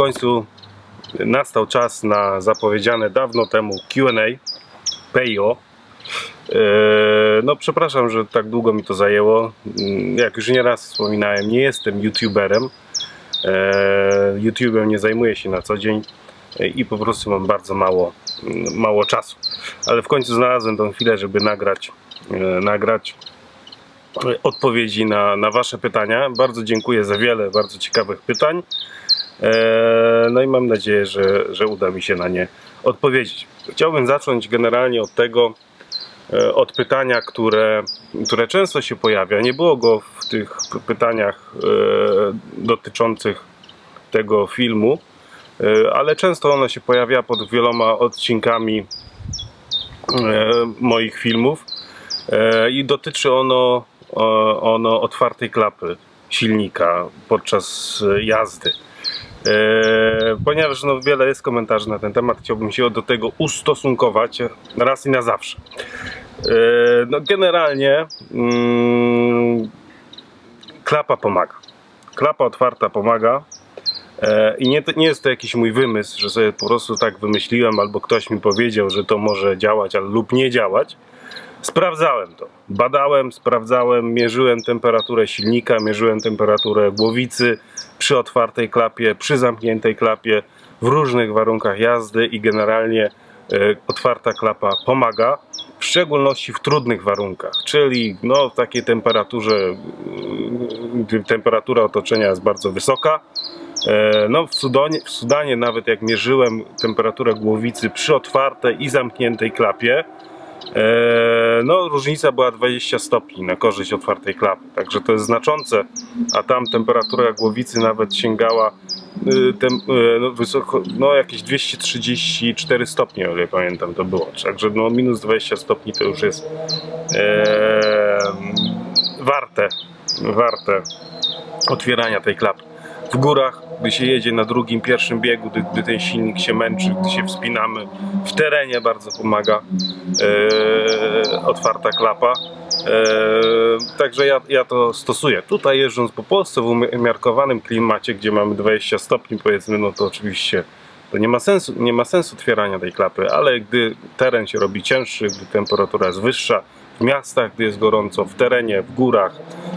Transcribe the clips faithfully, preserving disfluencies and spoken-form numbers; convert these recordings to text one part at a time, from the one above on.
końcu nastał czas na zapowiedziane dawno temu Q and A, P I O. No przepraszam, że tak długo mi to zajęło. Jak już nieraz wspominałem, nie jestem youtuberem. YouTube'em nie zajmuję się na co dzień i po prostu mam bardzo mało, mało czasu. Ale w końcu znalazłem tą chwilę, żeby nagrać, nagrać odpowiedzi na, na wasze pytania. Bardzo dziękuję za wiele bardzo ciekawych pytań. No i mam nadzieję, że, że uda mi się na nie odpowiedzieć. Chciałbym zacząć generalnie od tego, od pytania, które, które często się pojawia. Nie było go w tych pytaniach dotyczących tego filmu, ale często ono się pojawia pod wieloma odcinkami moich filmów i dotyczy ono, ono otwartej klapy silnika podczas jazdy. Ponieważ no, wiele jest komentarzy na ten temat, chciałbym się do tego ustosunkować raz i na zawsze. No, generalnie mm, klapa pomaga. Klapa otwarta pomaga. I nie, nie jest to jakiś mój wymysł, że sobie po prostu tak wymyśliłem, albo ktoś mi powiedział, że to może działać ale, lub nie działać. Sprawdzałem to. Badałem, sprawdzałem, mierzyłem temperaturę silnika, mierzyłem temperaturę głowicy przy otwartej klapie, przy zamkniętej klapie, w różnych warunkach jazdy i generalnie e, otwarta klapa pomaga, w szczególności w trudnych warunkach, czyli no, w takiej temperaturze, gdy temperatura otoczenia jest bardzo wysoka. E, no, w Sudanie, w Sudanie nawet jak mierzyłem temperaturę głowicy przy otwartej i zamkniętej klapie, no różnica była dwadzieścia stopni na korzyść otwartej klapy, także to jest znaczące, a tam temperatura głowicy nawet sięgała tem, no, wysoko, no jakieś dwieście trzydzieści cztery stopnie, o ile pamiętam to było, także no minus dwadzieścia stopni to już jest e, warte, warte otwierania tej klapy. W górach, gdy się jedzie na drugim, pierwszym biegu, gdy, gdy ten silnik się męczy, gdy się wspinamy, w terenie bardzo pomaga e, otwarta klapa. E, także ja, ja to stosuję. Tutaj jeżdżąc po Polsce w umiarkowanym klimacie, gdzie mamy dwadzieścia stopni powiedzmy, no to oczywiście to nie ma sensu, nie ma sensu otwierania tej klapy, ale gdy teren się robi cięższy, gdy temperatura jest wyższa, w miastach, gdy jest gorąco, w terenie, w górach,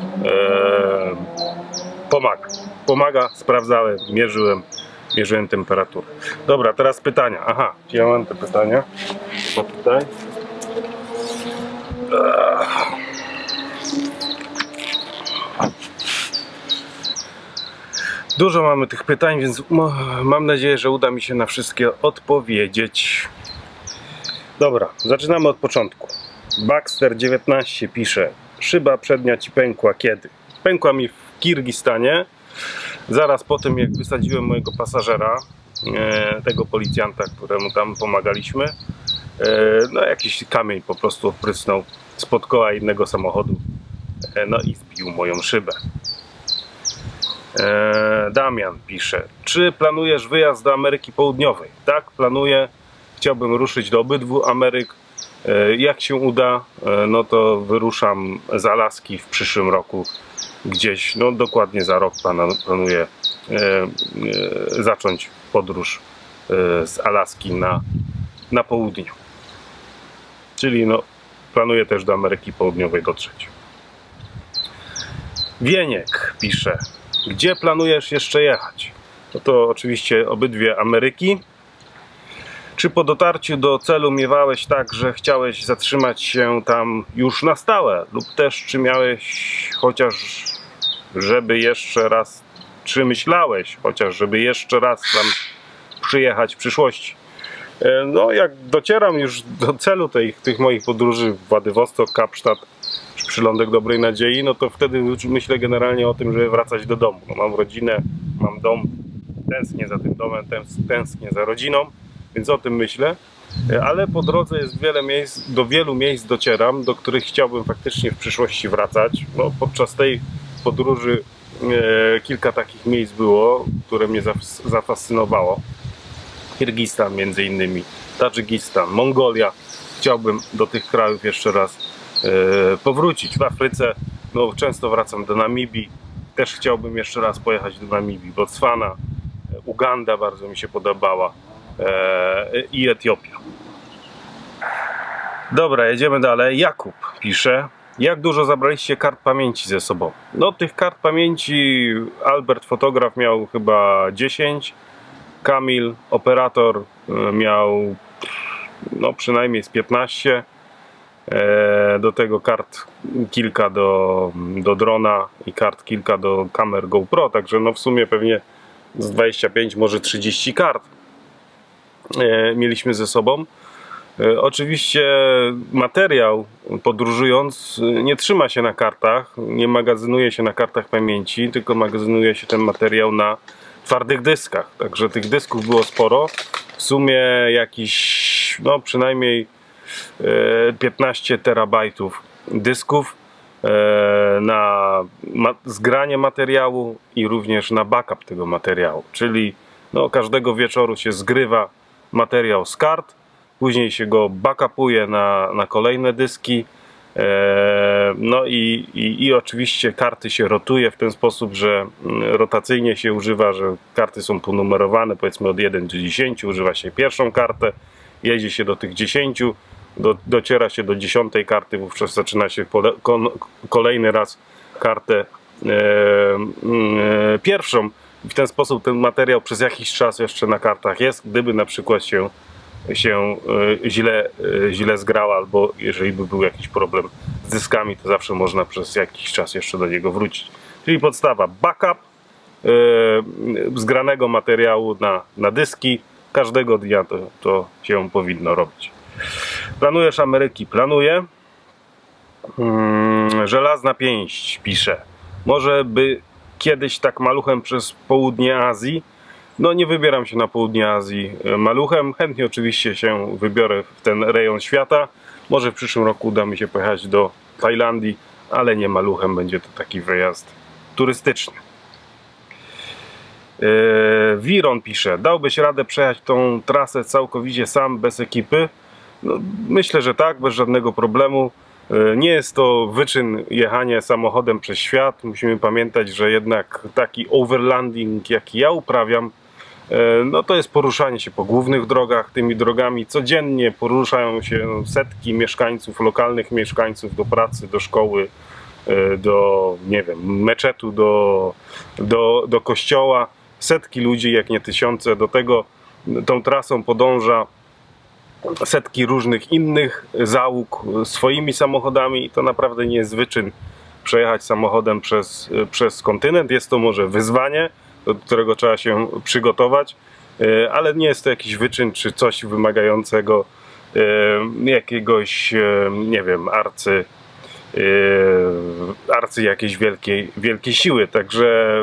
e, pomaga. Pomaga, sprawdzałem, mierzyłem, mierzyłem temperaturę. Dobra, teraz pytania. Aha, ja mam te pytania. O tutaj. Dużo mamy tych pytań, więc mam nadzieję, że uda mi się na wszystkie odpowiedzieć. Dobra, zaczynamy od początku. Baxter dziewiętnaście pisze: szyba przednia ci pękła kiedy? Pękła mi w Kirgistanie. Zaraz po tym, jak wysadziłem mojego pasażera, e, tego policjanta, któremu tam pomagaliśmy, e, no jakiś kamień po prostu odprysnął spod koła innego samochodu, e, no i zbił moją szybę. E, Damian pisze: czy planujesz wyjazd do Ameryki Południowej? Tak, planuję. Chciałbym ruszyć do obydwu Ameryk. E, jak się uda, e, no to wyruszam z Alaski w przyszłym roku. Gdzieś, no dokładnie za rok planuję e, e, zacząć podróż e, z Alaski na, na południu. Czyli no, planuję też do Ameryki Południowej dotrzeć. Wieniek pisze: gdzie planujesz jeszcze jechać? No to oczywiście obydwie Ameryki. Czy po dotarciu do celu miewałeś tak, że chciałeś zatrzymać się tam już na stałe? Lub też czy miałeś chociaż, żeby jeszcze raz, czy myślałeś chociaż, żeby jeszcze raz tam przyjechać w przyszłości? No jak docieram już do celu tej, tych moich podróży, Władywostok, Kapsztad, czy Przylądek Dobrej Nadziei, no to wtedy myślę generalnie o tym, żeby wracać do domu. No mam rodzinę, mam dom, tęsknię za tym domem, tęsknię za rodziną, więc o tym myślę. Ale po drodze jest wiele miejsc, do wielu miejsc docieram, do których chciałbym faktycznie w przyszłości wracać. No, podczas tej podróży e, kilka takich miejsc było, które mnie zafascynowało. Kirgistan między innymi, Tadżykistan, Mongolia. Chciałbym do tych krajów jeszcze raz e, powrócić. W Afryce no, często wracam do Namibii. Też chciałbym jeszcze raz pojechać do Namibii, Botswana. Uganda bardzo mi się podobała i Etiopia. Dobra, jedziemy dalej. Jakub pisze: jak dużo zabraliście kart pamięci ze sobą? No tych kart pamięci Albert fotograf miał chyba dziesięć, Kamil operator miał no przynajmniej z piętnaście, do tego kart kilka do, do drona i kart kilka do kamer GoPro, także no w sumie pewnie z dwadzieścia pięć, może trzydzieści kart mieliśmy ze sobą. Oczywiście materiał podróżując nie trzyma się na kartach, nie magazynuje się na kartach pamięci, tylko magazynuje się ten materiał na twardych dyskach. Także tych dysków było sporo. W sumie jakiś, no przynajmniej piętnaście terabajtów dysków na zgranie materiału i również na backup tego materiału. Czyli no, każdego wieczoru się zgrywa materiał z kart, później się go backupuje na, na kolejne dyski, no i, i, i oczywiście karty się rotuje w ten sposób, że rotacyjnie się używa, że karty są ponumerowane, powiedzmy od jeden do dziesięciu, używa się pierwszą kartę, jedzie się do tych dziesięciu, do, dociera się do dziesiątej karty, wówczas zaczyna się pole, kon, kolejny raz kartę e, e, pierwszą. W ten sposób ten materiał przez jakiś czas jeszcze na kartach jest, gdyby na przykład się się źle, źle zgrał, albo jeżeli by był jakiś problem z dyskami, to zawsze można przez jakiś czas jeszcze do niego wrócić. Czyli podstawa: backup yy, zgranego materiału na, na dyski. Każdego dnia to, to się powinno robić. Planujesz Ameryki? Planuję. Yy, żelazna pięść pisze: może by kiedyś tak maluchem przez południe Azji. No nie wybieram się na południe Azji maluchem. Chętnie oczywiście się wybiorę w ten rejon świata. Może w przyszłym roku uda mi się pojechać do Tajlandii, ale nie maluchem. Będzie to taki wyjazd turystyczny. Yy, Wiron pisze: dałbyś radę przejechać tą trasę całkowicie sam, bez ekipy? No, myślę, że tak, bez żadnego problemu. Yy, nie jest to wyczyn jechanie samochodem przez świat. Musimy pamiętać, że jednak taki overlanding, jaki ja uprawiam, no to jest poruszanie się po głównych drogach. Tymi drogami codziennie poruszają się setki mieszkańców, lokalnych mieszkańców do pracy, do szkoły, do, nie wiem, meczetu, do, do, do kościoła. Setki ludzi, jak nie tysiące. Do tego tą trasą podąża setki różnych innych załóg swoimi samochodami i to naprawdę nie jest wyczyn przejechać samochodem przez, przez kontynent. Jest to może wyzwanie, do którego trzeba się przygotować, ale nie jest to jakiś wyczyn czy coś wymagającego jakiegoś, nie wiem, arcy, arcy jakiejś wielkiej, wielkiej siły. Także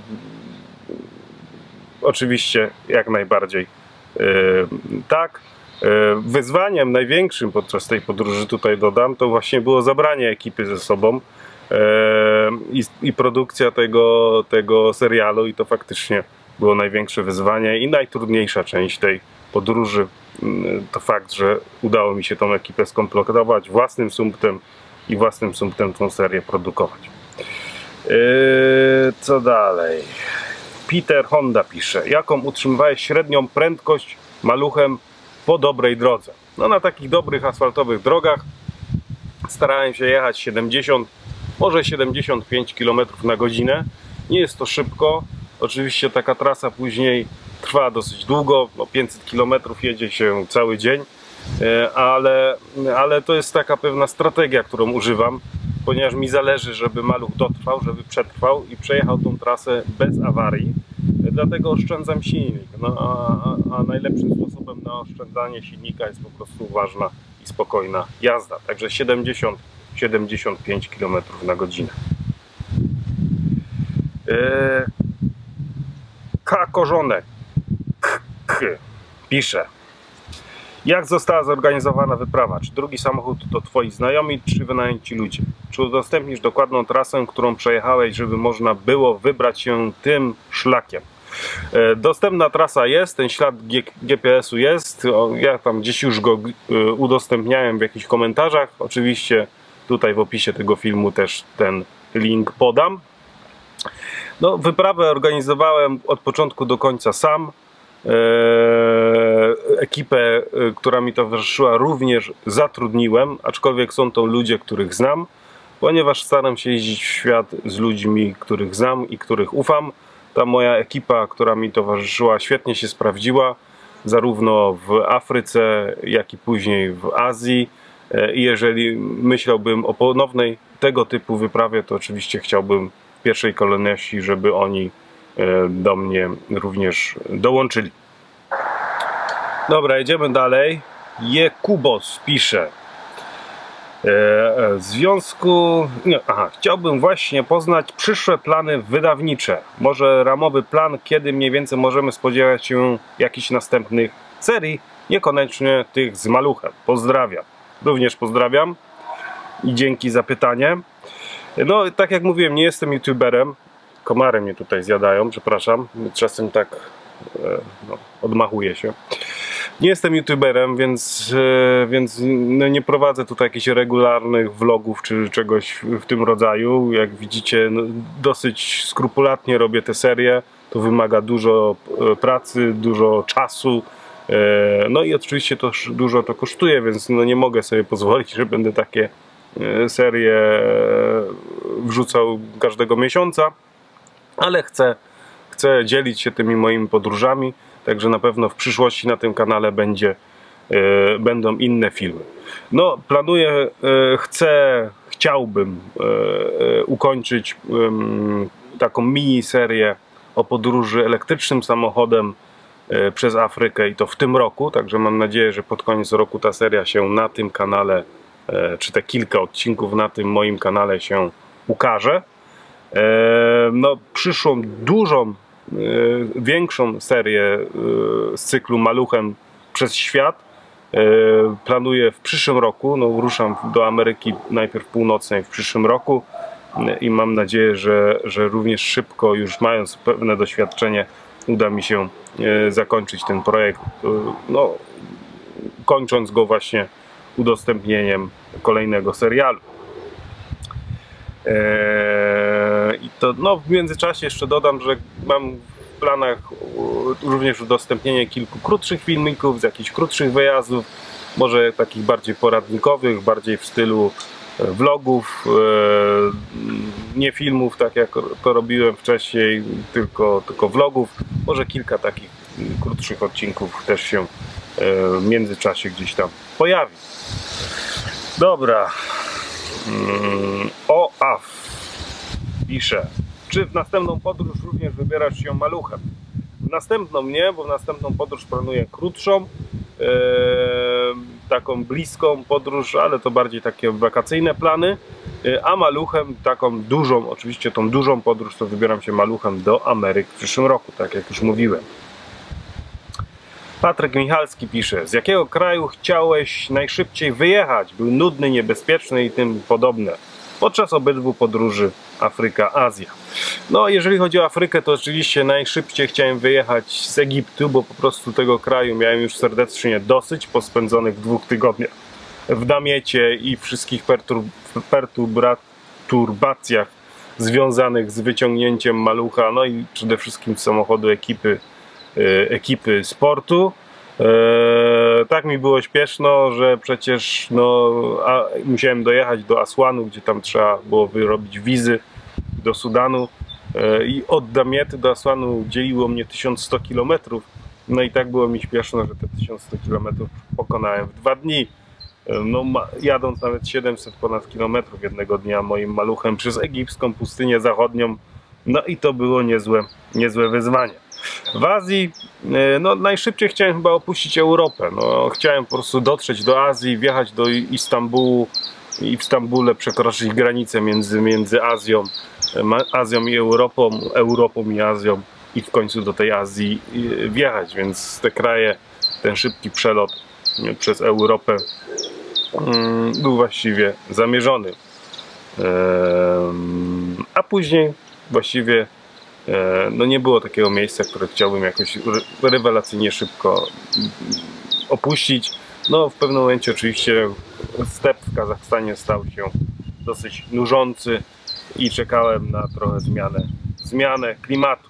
oczywiście jak najbardziej tak. Wyzwaniem największym podczas tej podróży, tutaj dodam, to właśnie było zabranie ekipy ze sobą i, i produkcja tego, tego serialu, i to faktycznie było największe wyzwanie i najtrudniejsza część tej podróży. To fakt, że udało mi się tą ekipę skompletować własnym sumptem i własnym sumptem tą serię produkować. Yy, co dalej? Peter Honda pisze: jaką utrzymywałeś średnią prędkość maluchem po dobrej drodze? No na takich dobrych asfaltowych drogach starałem się jechać siedemdziesiąt, może siedemdziesiąt pięć kilometrów na godzinę. Nie jest to szybko. Oczywiście taka trasa później trwa dosyć długo, no pięćset kilometrów jedzie się cały dzień, ale, ale to jest taka pewna strategia, którą używam, ponieważ mi zależy, żeby maluch dotrwał, żeby przetrwał i przejechał tą trasę bez awarii. Dlatego oszczędzam silnik. No, a, a najlepszym sposobem na oszczędzanie silnika jest po prostu uważna i spokojna jazda. Także siedemdziesiąt do siedemdziesięciu pięciu kilometrów na godzinę. Eee, K. Korzonek K. K. pisze: jak została zorganizowana wyprawa? Czy drugi samochód to twoi znajomi, czy wynajęci ludzie? Czy udostępnisz dokładną trasę, którą przejechałeś, żeby można było wybrać się tym szlakiem? Dostępna trasa jest, ten ślad G P S-u jest. Ja tam gdzieś już go udostępniałem w jakichś komentarzach. Oczywiście tutaj w opisie tego filmu też ten link podam. No, wyprawę organizowałem od początku do końca sam. Ekipę, która mi towarzyszyła, również zatrudniłem, aczkolwiek są to ludzie, których znam, ponieważ staram się jeździć w świat z ludźmi, których znam i których ufam. Ta moja ekipa, która mi towarzyszyła, świetnie się sprawdziła, zarówno w Afryce, jak i później w Azji. I jeżeli myślałbym o ponownej tego typu wyprawie, to oczywiście chciałbym w pierwszej kolejności, żeby oni do mnie również dołączyli. Dobra, jedziemy dalej. Jekubos pisze: w związku... Nie, aha, chciałbym właśnie poznać przyszłe plany wydawnicze. Może ramowy plan, kiedy mniej więcej możemy spodziewać się jakichś następnych serii, niekoniecznie tych z maluchem. Pozdrawiam. Również pozdrawiam i dzięki za pytanie. No, tak jak mówiłem, nie jestem youtuberem. Komary mnie tutaj zjadają, przepraszam. Czasem tak no, odmachuję się. Nie jestem youtuberem, więc, więc no nie prowadzę tutaj jakichś regularnych vlogów czy czegoś w tym rodzaju. Jak widzicie, no, dosyć skrupulatnie robię te serie. To wymaga dużo pracy, dużo czasu. No i oczywiście to dużo to kosztuje, więc no nie mogę sobie pozwolić, że będę takie serie wrzucał każdego miesiąca. Ale chcę, chcę dzielić się tymi moimi podróżami, także na pewno w przyszłości na tym kanale będzie, e, będą inne filmy. No, planuję, e, chcę, chciałbym e, ukończyć e, taką mini serię o podróży elektrycznym samochodem e, przez Afrykę i to w tym roku, także mam nadzieję, że pod koniec roku ta seria się na tym kanale, e, czy te kilka odcinków na tym moim kanale się ukaże. No, przyszłą dużą, większą serię z cyklu Maluchem przez świat planuję w przyszłym roku. No, ruszam do Ameryki najpierw Północnej w przyszłym roku i mam nadzieję, że, że również szybko, już mając pewne doświadczenie, uda mi się zakończyć ten projekt, no, kończąc go właśnie udostępnieniem kolejnego serialu. I to no, w międzyczasie jeszcze dodam, że mam w planach również udostępnienie kilku krótszych filmików, z jakichś krótszych wyjazdów, może takich bardziej poradnikowych, bardziej w stylu vlogów, nie filmów, tak jak to robiłem wcześniej, tylko, tylko vlogów. Może kilka takich krótszych odcinków też się w międzyczasie gdzieś tam pojawi. Dobra. O A F pisze: czy w następną podróż również wybierasz się maluchem? W następną nie, bo w następną podróż planuję krótszą, e, taką bliską podróż, ale to bardziej takie wakacyjne plany, e, a maluchem taką dużą, oczywiście tą dużą podróż to wybieram się maluchem do Ameryki w przyszłym roku, tak jak już mówiłem. Patryk Michalski pisze: z jakiego kraju chciałeś najszybciej wyjechać? Był nudny, niebezpieczny i tym podobne podczas obydwu podróży Afryka-Azja. No, jeżeli chodzi o Afrykę, to oczywiście najszybciej chciałem wyjechać z Egiptu, bo po prostu tego kraju miałem już serdecznie dosyć po spędzonych dwóch tygodniach w namiecie i wszystkich perturb perturbacjach związanych z wyciągnięciem malucha, no i przede wszystkim z samochodu ekipy ekipy sportu. Eee, tak mi było śpieszno, że przecież no, a, musiałem dojechać do Asłanu, gdzie tam trzeba było wyrobić wizy do Sudanu, eee, i od Damiety do Asłanu dzieliło mnie tysiąc sto kilometrów. No i tak było mi śpieszno, że te tysiąc sto kilometrów pokonałem w dwa dni. Eee, no, jadąc nawet siedemset ponad kilometrów jednego dnia moim maluchem przez egipską pustynię zachodnią. No i to było niezłe, niezłe wyzwanie. W Azji no, najszybciej chciałem chyba opuścić Europę. No, chciałem po prostu dotrzeć do Azji, wjechać do Istambułu i w Stambule przekroczyć granicę między, między Azją, Azją i Europą, Europą i Azją i w końcu do tej Azji wjechać, więc te kraje, ten szybki przelot przez Europę był właściwie zamierzony. A później właściwie no nie było takiego miejsca, które chciałbym jakoś rewelacyjnie szybko opuścić. No w pewnym momencie oczywiście step w Kazachstanie stał się dosyć nużący i czekałem na trochę zmianę, zmianę klimatu.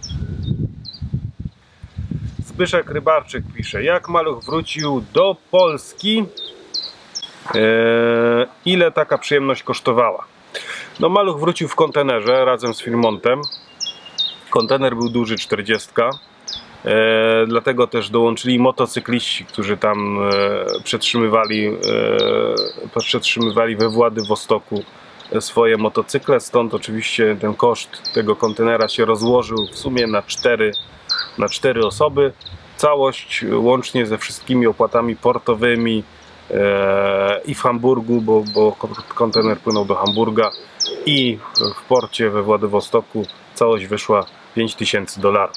Zbyszek Rybarczyk pisze, jak Maluch wrócił do Polski, e, ile taka przyjemność kosztowała? No, Maluch wrócił w kontenerze razem z Filmontem. Kontener był duży, czterdziestka. E, dlatego też dołączyli motocykliści, którzy tam e, przetrzymywali, e, przetrzymywali we Władywostoku swoje motocykle. Stąd oczywiście ten koszt tego kontenera się rozłożył w sumie na cztery, na cztery osoby. Całość łącznie ze wszystkimi opłatami portowymi e, i w Hamburgu, bo, bo kontener płynął do Hamburga, i w porcie we Władywostoku całość wyszła pięć tysięcy dolarów.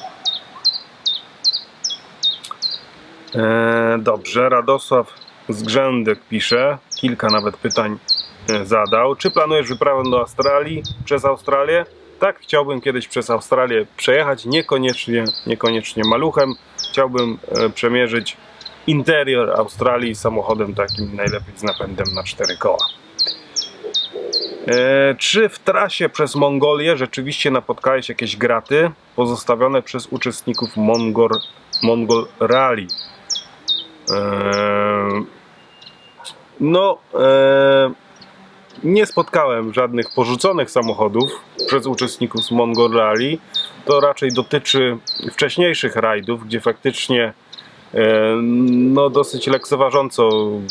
E, dobrze, Radosław Zgrzędek pisze, kilka nawet pytań zadał. Czy planujesz wyprawę do Australii przez Australię? Tak, chciałbym kiedyś przez Australię przejechać, niekoniecznie, niekoniecznie maluchem. Chciałbym e, przemierzyć interior Australii samochodem takim, najlepiej z napędem na cztery koła. E, czy w trasie przez Mongolię rzeczywiście napotkałeś jakieś graty pozostawione przez uczestników Mongol, Mongol Rally? E, no, e, nie spotkałem żadnych porzuconych samochodów przez uczestników z Mongol Rally. To raczej dotyczy wcześniejszych rajdów, gdzie faktycznie e, no, dosyć lekceważąco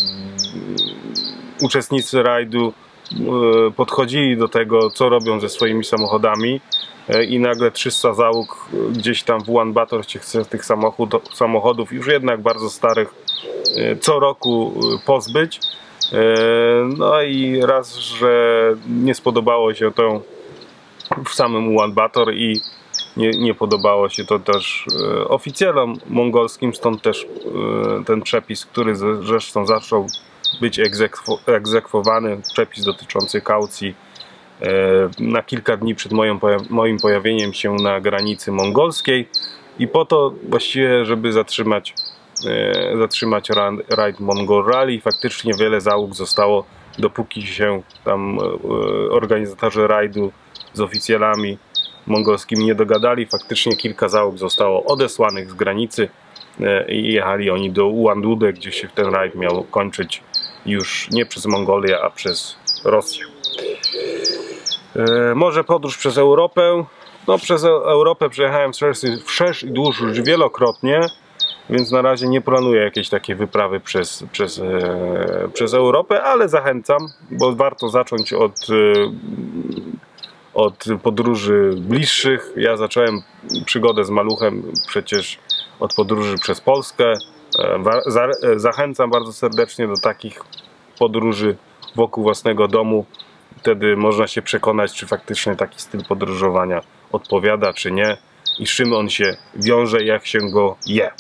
uczestnicy rajdu e, podchodzili do tego, co robią ze swoimi samochodami, e, i nagle trzysta załóg gdzieś tam w Ulaanbaatar się chce tych samochód, samochodów już jednak bardzo starych e, co roku pozbyć. No i raz, że nie spodobało się to w samym Ulaanbaatar i nie, nie podobało się to też oficjalom mongolskim, stąd też ten przepis, który zresztą zaczął być egzekwo, egzekwowany, przepis dotyczący kaucji, na kilka dni przed moją, moim pojawieniem się na granicy mongolskiej, i po to właściwie, żeby zatrzymać zatrzymać rajd Mongol Rally. Faktycznie wiele załóg zostało, dopóki się tam organizatorzy rajdu z oficjalami mongolskimi nie dogadali, faktycznie kilka załóg zostało odesłanych z granicy i jechali oni do Ulan-Ude, gdzie się ten rajd miał kończyć już nie przez Mongolię, a przez Rosję. Może podróż przez Europę? No, przez Europę przejechałem wszerz i dłuż już wielokrotnie, więc na razie nie planuję jakiejś takiej wyprawy przez, przez, e, przez Europę, ale zachęcam, bo warto zacząć od, e, od podróży bliższych. Ja zacząłem przygodę z maluchem przecież od podróży przez Polskę. E, za, e, zachęcam bardzo serdecznie do takich podróży wokół własnego domu. Wtedy można się przekonać, czy faktycznie taki styl podróżowania odpowiada, czy nie, i z czym on się wiąże, jak się go je.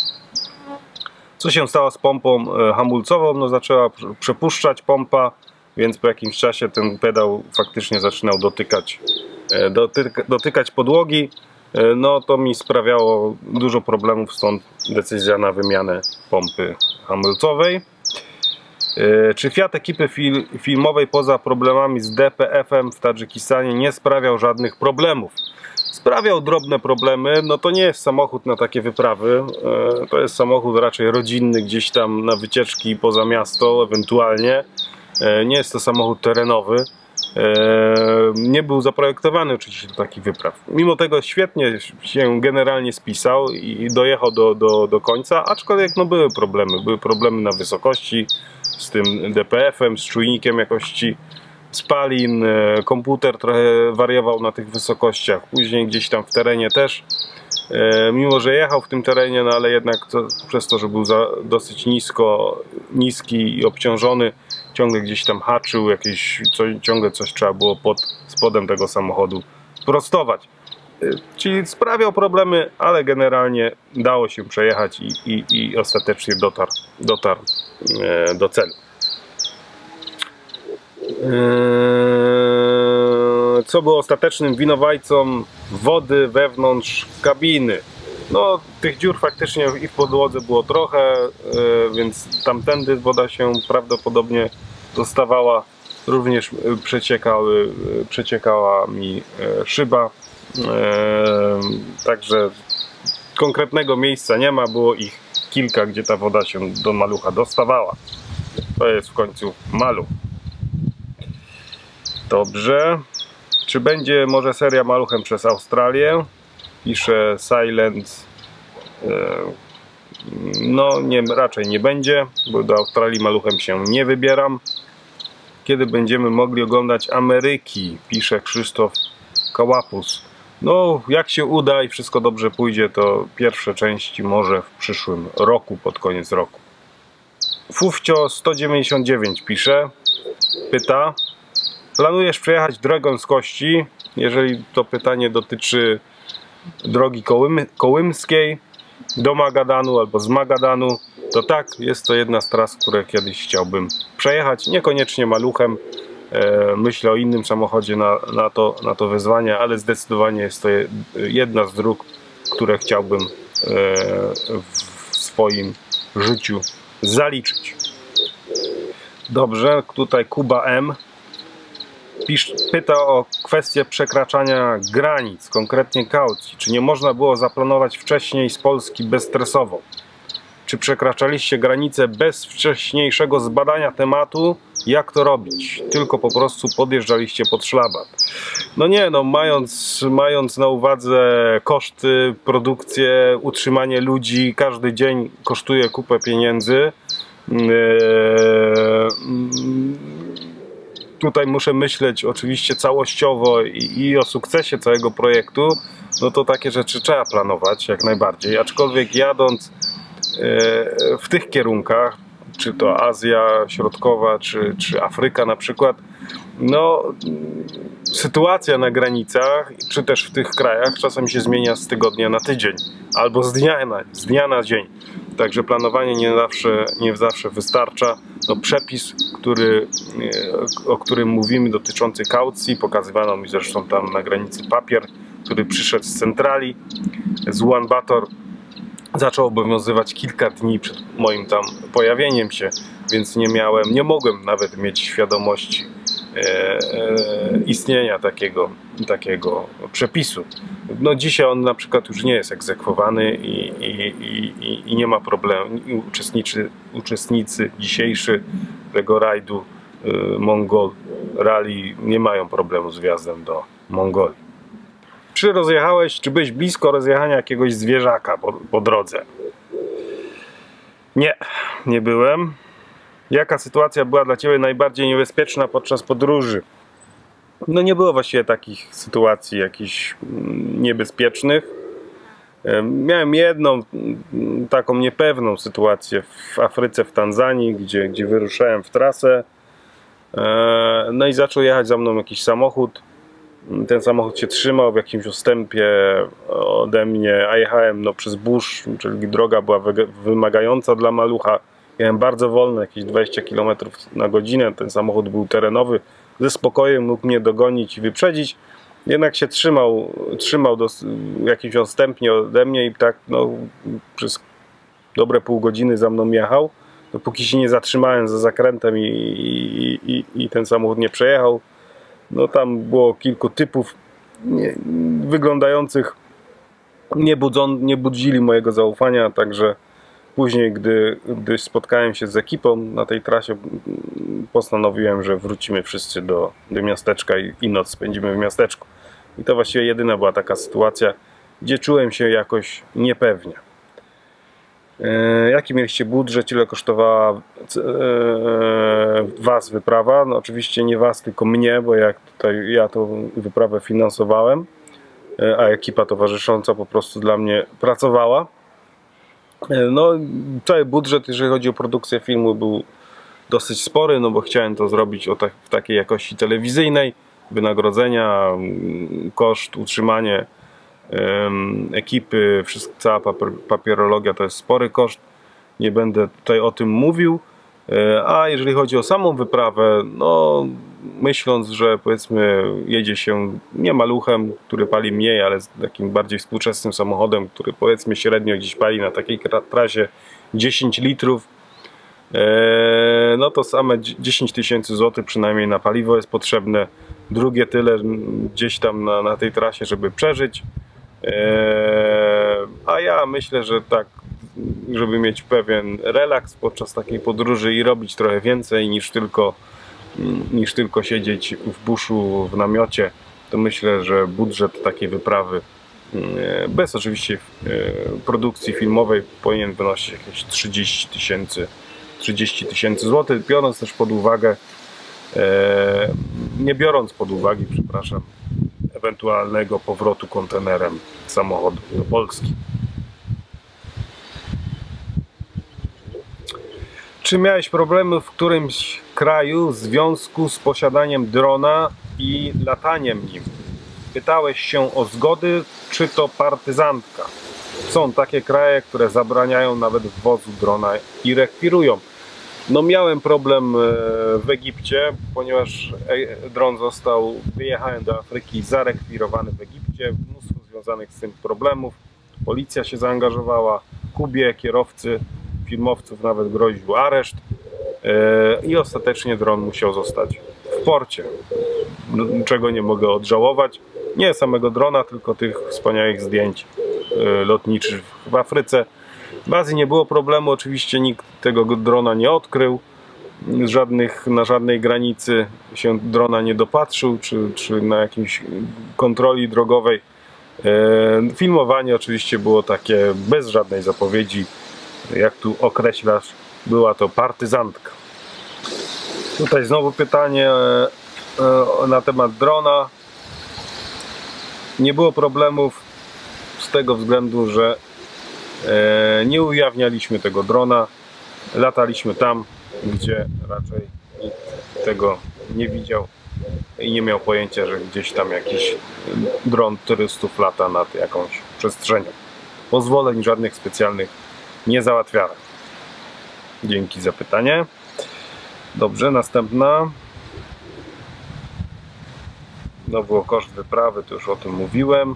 Co się stało z pompą hamulcową? No, zaczęła przepuszczać pompa, więc po jakimś czasie ten pedał faktycznie zaczynał dotykać, dotyka, dotykać podłogi. No, to mi sprawiało dużo problemów, stąd decyzja na wymianę pompy hamulcowej. Czy Fiat ekipy fil, filmowej poza problemami z D P F-em w Tadżykistanie nie sprawiał żadnych problemów? Sprawiał drobne problemy. No, to nie jest samochód na takie wyprawy, to jest samochód raczej rodzinny, gdzieś tam na wycieczki poza miasto ewentualnie. Nie jest to samochód terenowy. Nie był zaprojektowany oczywiście do takich wypraw. Mimo tego świetnie się generalnie spisał i dojechał do, do, do końca, aczkolwiek no, były problemy. Były problemy na wysokości z tym D P F-em, z czujnikiem jakości spalin, komputer trochę wariował na tych wysokościach, później gdzieś tam w terenie też, mimo że jechał w tym terenie, no ale jednak to, przez to, że był za, dosyć nisko, niski i obciążony, ciągle gdzieś tam haczył, jakieś, co, ciągle coś trzeba było pod spodem tego samochodu prostować. Czyli sprawiał problemy, ale generalnie dało się przejechać i, i, i ostatecznie dotarł, dotarł do celu. Co było ostatecznym winowajcą wody wewnątrz kabiny? No, tych dziur faktycznie i w podłodze było trochę, więc tamtędy woda się prawdopodobnie dostawała również przeciekały, przeciekała mi szyba. Także konkretnego miejsca nie ma, było ich kilka, gdzie ta woda się do malucha dostawała. To jest w końcu maluch. Dobrze. Czy będzie może seria maluchem przez Australię? Pisze Silent. No nie, raczej nie będzie, bo do Australii maluchem się nie wybieram. Kiedy będziemy mogli oglądać Ameryki? Pisze Krzysztof Kałapus. No jak się uda i wszystko dobrze pójdzie, to pierwsze części może w przyszłym roku, pod koniec roku. Fufcio sto dziewięćdziesiąt dziewięć pisze, pyta: planujesz przejechać drogą z Kości? Jeżeli to pytanie dotyczy drogi Kołym, kołymskiej do Magadanu albo z Magadanu, to tak, jest to jedna z tras, które kiedyś chciałbym przejechać, niekoniecznie maluchem. E, myślę o innym samochodzie na, na, to, na to wyzwanie, ale zdecydowanie jest to jedna z dróg, które chciałbym e, w swoim życiu zaliczyć. Dobrze, tutaj Kuba M. Pisz, pyta o kwestię przekraczania granic, konkretnie kaucji. Czy nie można było zaplanować wcześniej z Polski bezstresowo? Czy przekraczaliście granice bez wcześniejszego zbadania tematu? Jak to robić? Tylko po prostu podjeżdżaliście pod szlaban. No nie, no mając, mając na uwadze koszty, produkcję, utrzymanie ludzi, każdy dzień kosztuje kupę pieniędzy. Eee, tutaj muszę myśleć oczywiście całościowo i, i o sukcesie całego projektu. No to takie rzeczy trzeba planować jak najbardziej, aczkolwiek jadąc w tych kierunkach, czy to Azja Środkowa, czy, czy Afryka na przykład, no sytuacja na granicach, czy też w tych krajach czasem się zmienia z tygodnia na tydzień, albo z dnia na, z dnia na dzień. Także planowanie nie zawsze, nie zawsze wystarcza. No, przepis, który, o którym mówimy, dotyczący kaucji, pokazywano mi zresztą tam na granicy papier, który przyszedł z centrali, z Ulaanbaatar, zaczął obowiązywać kilka dni przed moim tam pojawieniem się, więc nie miałem, nie mogłem nawet mieć świadomości e, e, istnienia takiego, takiego przepisu. No dzisiaj on na przykład już nie jest egzekwowany i, i, i, i nie ma problemu. Uczestnicy, uczestnicy dzisiejszy tego rajdu e, Mongol Rally nie mają problemu z wjazdem do Mongolii. Czy rozjechałeś, czy byłeś blisko rozjechania jakiegoś zwierzaka po, po drodze? Nie, nie byłem. Jaka sytuacja była dla Ciebie najbardziej niebezpieczna podczas podróży? No nie było właściwie takich sytuacji jakichś niebezpiecznych. Miałem jedną taką niepewną sytuację w Afryce, w Tanzanii, gdzie, gdzie wyruszałem w trasę. No i zaczął jechać za mną jakiś samochód. Ten samochód się trzymał w jakimś odstępie ode mnie, a jechałem no, przez burz, czyli droga była wymagająca dla malucha. Jechałem bardzo wolno, jakieś dwadzieścia kilometrów na godzinę. Ten samochód był terenowy, ze spokojem mógł mnie dogonić i wyprzedzić. Jednak się trzymał, trzymał do, jakimś odstępnie ode mnie i tak no, przez dobre pół godziny za mną jechał, dopóki się nie zatrzymałem za zakrętem i, i, i, i ten samochód nie przejechał. No tam było kilku typów nie, wyglądających, nie, budzą, nie budzili mojego zaufania, także później, gdy, gdy spotkałem się z ekipą na tej trasie, postanowiłem, że wrócimy wszyscy do, do miasteczka i, i noc spędzimy w miasteczku. I to właściwie jedyna była taka sytuacja, gdzie czułem się jakoś niepewnie. Jaki mieliście budżet, ile kosztowała Was wyprawa? No oczywiście nie Was, tylko mnie, bo jak tutaj ja tą wyprawę finansowałem, a ekipa towarzysząca po prostu dla mnie pracowała. No cały budżet, jeżeli chodzi o produkcję filmu, był dosyć spory, no bo chciałem to zrobić o tak, w takiej jakości telewizyjnej, wynagrodzenia, koszt, utrzymanie ekipy, wszystko, cała papierologia to jest spory koszt, nie będę tutaj o tym mówił. A jeżeli chodzi o samą wyprawę, no myśląc, że powiedzmy jedzie się nie maluchem, który pali mniej, ale z takim bardziej współczesnym samochodem, który powiedzmy średnio dziś pali na takiej trasie dziesięć litrów, no to same dziesięć tysięcy złotych przynajmniej na paliwo jest potrzebne. Drugie tyle gdzieś tam na, na tej trasie, żeby przeżyć. A ja myślę, że tak, żeby mieć pewien relaks podczas takiej podróży i robić trochę więcej niż tylko, niż tylko siedzieć w buszu, w namiocie, to myślę, że budżet takiej wyprawy, bez oczywiście produkcji filmowej, powinien wynosić jakieś trzydzieści tysięcy trzydzieści tysięcy złotych, biorąc też pod uwagę, nie biorąc pod uwagę, przepraszam, ewentualnego powrotu kontenerem samochodu do Polski. Czy miałeś problemy w którymś kraju w związku z posiadaniem drona i lataniem nim? Pytałeś się o zgody, czy to partyzantka? Są takie kraje, które zabraniają nawet wwozu drona i rekwirują. No miałem problem w Egipcie, ponieważ dron został, wyjechałem do Afryki, zarekwirowany w Egipcie. Mnóstwo związanych z tym problemów. Policja się zaangażowała, Kubie, kierowcy, filmowców nawet groził areszt i ostatecznie dron musiał zostać w porcie, czego nie mogę odżałować. Nie samego drona, tylko tych wspaniałych zdjęć lotniczych w Afryce. W Azji nie było problemu, oczywiście nikt tego drona nie odkrył, żadnych, na żadnej granicy się drona nie dopatrzył, czy, czy na jakiejś kontroli drogowej. Filmowanie oczywiście było takie bez żadnej zapowiedzi, jak tu określasz, była to partyzantka. Tutaj znowu pytanie na temat drona. Nie było problemów z tego względu, że nie ujawnialiśmy tego drona, lataliśmy tam, gdzie raczej nikt tego nie widział i nie miał pojęcia, że gdzieś tam jakiś dron turystów lata nad jakąś przestrzenią. Pozwoleń żadnych specjalnych nie załatwiałem. Dzięki za pytanie. Dobrze, następna. Znowu o koszt wyprawy, to już o tym mówiłem.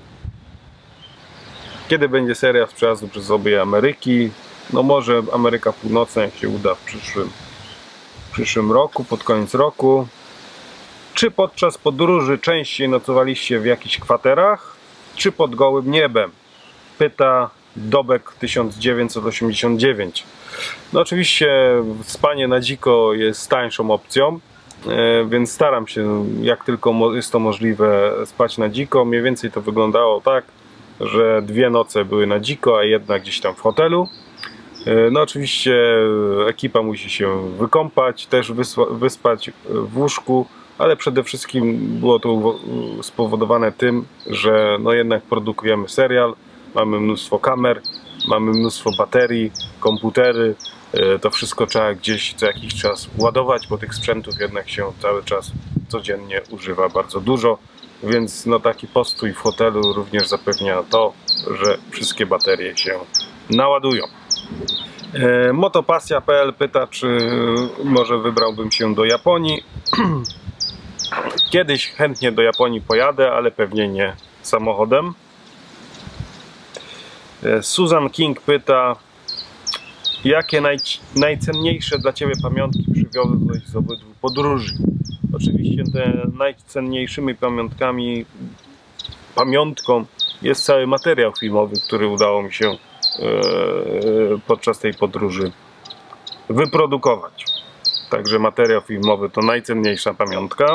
Kiedy będzie seria z przejazdu przez obie Ameryki? No może Ameryka Północna, jak się uda w przyszłym, w przyszłym roku, pod koniec roku. Czy podczas podróży częściej nocowaliście w jakichś kwaterach, czy pod gołym niebem? Pyta Dobek tysiąc dziewięćset osiemdziesiąt dziewięć. No oczywiście spanie na dziko jest tańszą opcją, więc staram się, jak tylko jest to możliwe, spać na dziko. Mniej więcej to wyglądało tak, że dwie noce były na dziko, a jedna gdzieś tam w hotelu. No oczywiście ekipa musi się wykąpać, też wyspać w łóżku, ale przede wszystkim było to spowodowane tym, że no jednak produkujemy serial, mamy mnóstwo kamer, mamy mnóstwo baterii, komputery, to wszystko trzeba gdzieś co jakiś czas ładować, bo tych sprzętów jednak się cały czas codziennie używa bardzo dużo, więc no taki postój w hotelu również zapewnia to, że wszystkie baterie się naładują. Motopasja kropka p l pyta, czy może wybrałbym się do Japonii. Kiedyś chętnie do Japonii pojadę, ale pewnie nie samochodem. Susan King pyta, jakie naj, najcenniejsze dla Ciebie pamiątki przywiozłeś z obydwu podróży? Oczywiście te najcenniejszymi pamiątkami, pamiątką jest cały materiał filmowy, który udało mi się podczas tej podróży wyprodukować. Także materiał filmowy to najcenniejsza pamiątka.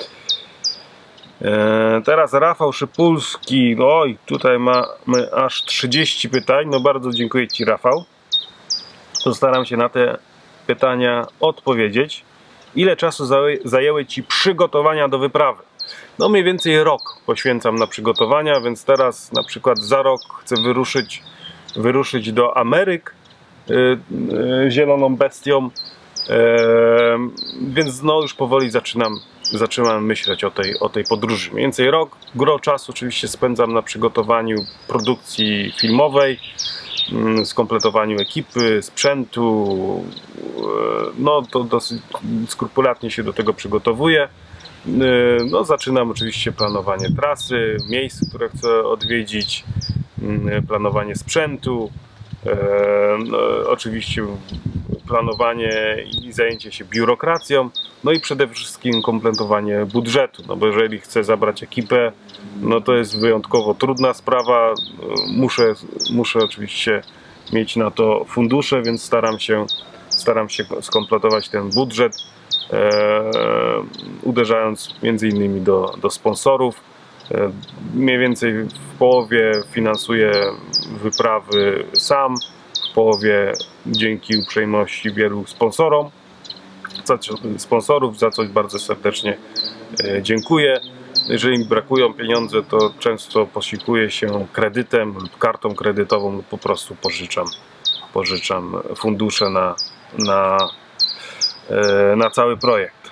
Teraz Rafał Szypulski. Oj, tutaj mamy aż trzydzieści pytań. No bardzo dziękuję Ci, Rafał. Postaram się na te pytania odpowiedzieć. Ile czasu zajęły Ci przygotowania do wyprawy? No mniej więcej rok poświęcam na przygotowania, więc teraz na przykład za rok chcę wyruszyć, wyruszyć do Ameryk yy, yy, zieloną bestią. Eee, więc no już powoli zaczynam, zaczynam myśleć o tej, o tej podróży. Mniej więcej rok, gro czasu oczywiście spędzam na przygotowaniu produkcji filmowej, skompletowaniu ekipy, sprzętu. No to dosyć skrupulatnie się do tego przygotowuję. No zaczynam oczywiście planowanie trasy, miejsc, które chcę odwiedzić, planowanie sprzętu. No, oczywiście planowanie i zajęcie się biurokracją, no i przede wszystkim kompletowanie budżetu, no bo jeżeli chcę zabrać ekipę, no to jest wyjątkowo trudna sprawa, muszę, muszę oczywiście mieć na to fundusze, więc staram się, staram się skompletować ten budżet, e, uderzając między innymi do, do sponsorów. E, mniej więcej w połowie finansuję wyprawy sam, w połowie dzięki uprzejmości wielu sponsorom, za, sponsorów, za coś bardzo serdecznie e, dziękuję. Jeżeli mi brakują pieniądze, to często posikuję się kredytem lub kartą kredytową lub po prostu pożyczam, pożyczam fundusze na, na, na cały projekt.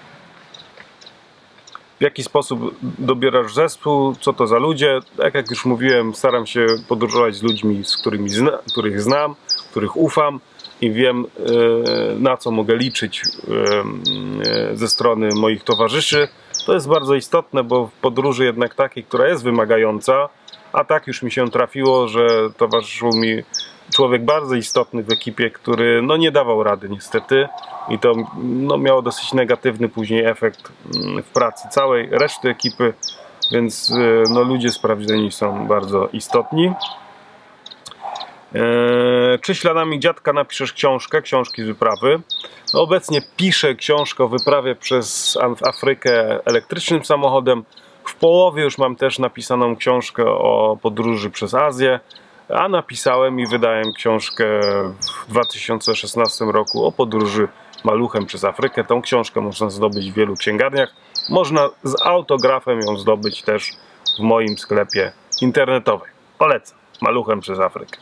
W jaki sposób dobierasz zespół? Co to za ludzie? Tak jak już mówiłem, staram się podróżować z ludźmi, z którymi zna, których znam, których ufam i wiem, na co mogę liczyć ze strony moich towarzyszy. To jest bardzo istotne, bo w podróży jednak takiej, która jest wymagająca, a tak już mi się trafiło, że towarzyszył mi człowiek bardzo istotny w ekipie, który no nie dawał rady niestety i to no, miało dosyć negatywny później efekt w pracy całej reszty ekipy, więc no, ludzie sprawdzeni są bardzo istotni. Eee, czy śladami dziadka napiszesz książkę, książki z wyprawy? No, obecnie piszę książkę o wyprawie przez Afrykę elektrycznym samochodem. W połowie już mam też napisaną książkę o podróży przez Azję, a napisałem i wydałem książkę w dwa tysiące szesnastym roku o podróży maluchem przez Afrykę. Tą książkę można zdobyć w wielu księgarniach. Można z autografem ją zdobyć też w moim sklepie internetowym. Polecam. Maluchem przez Afrykę.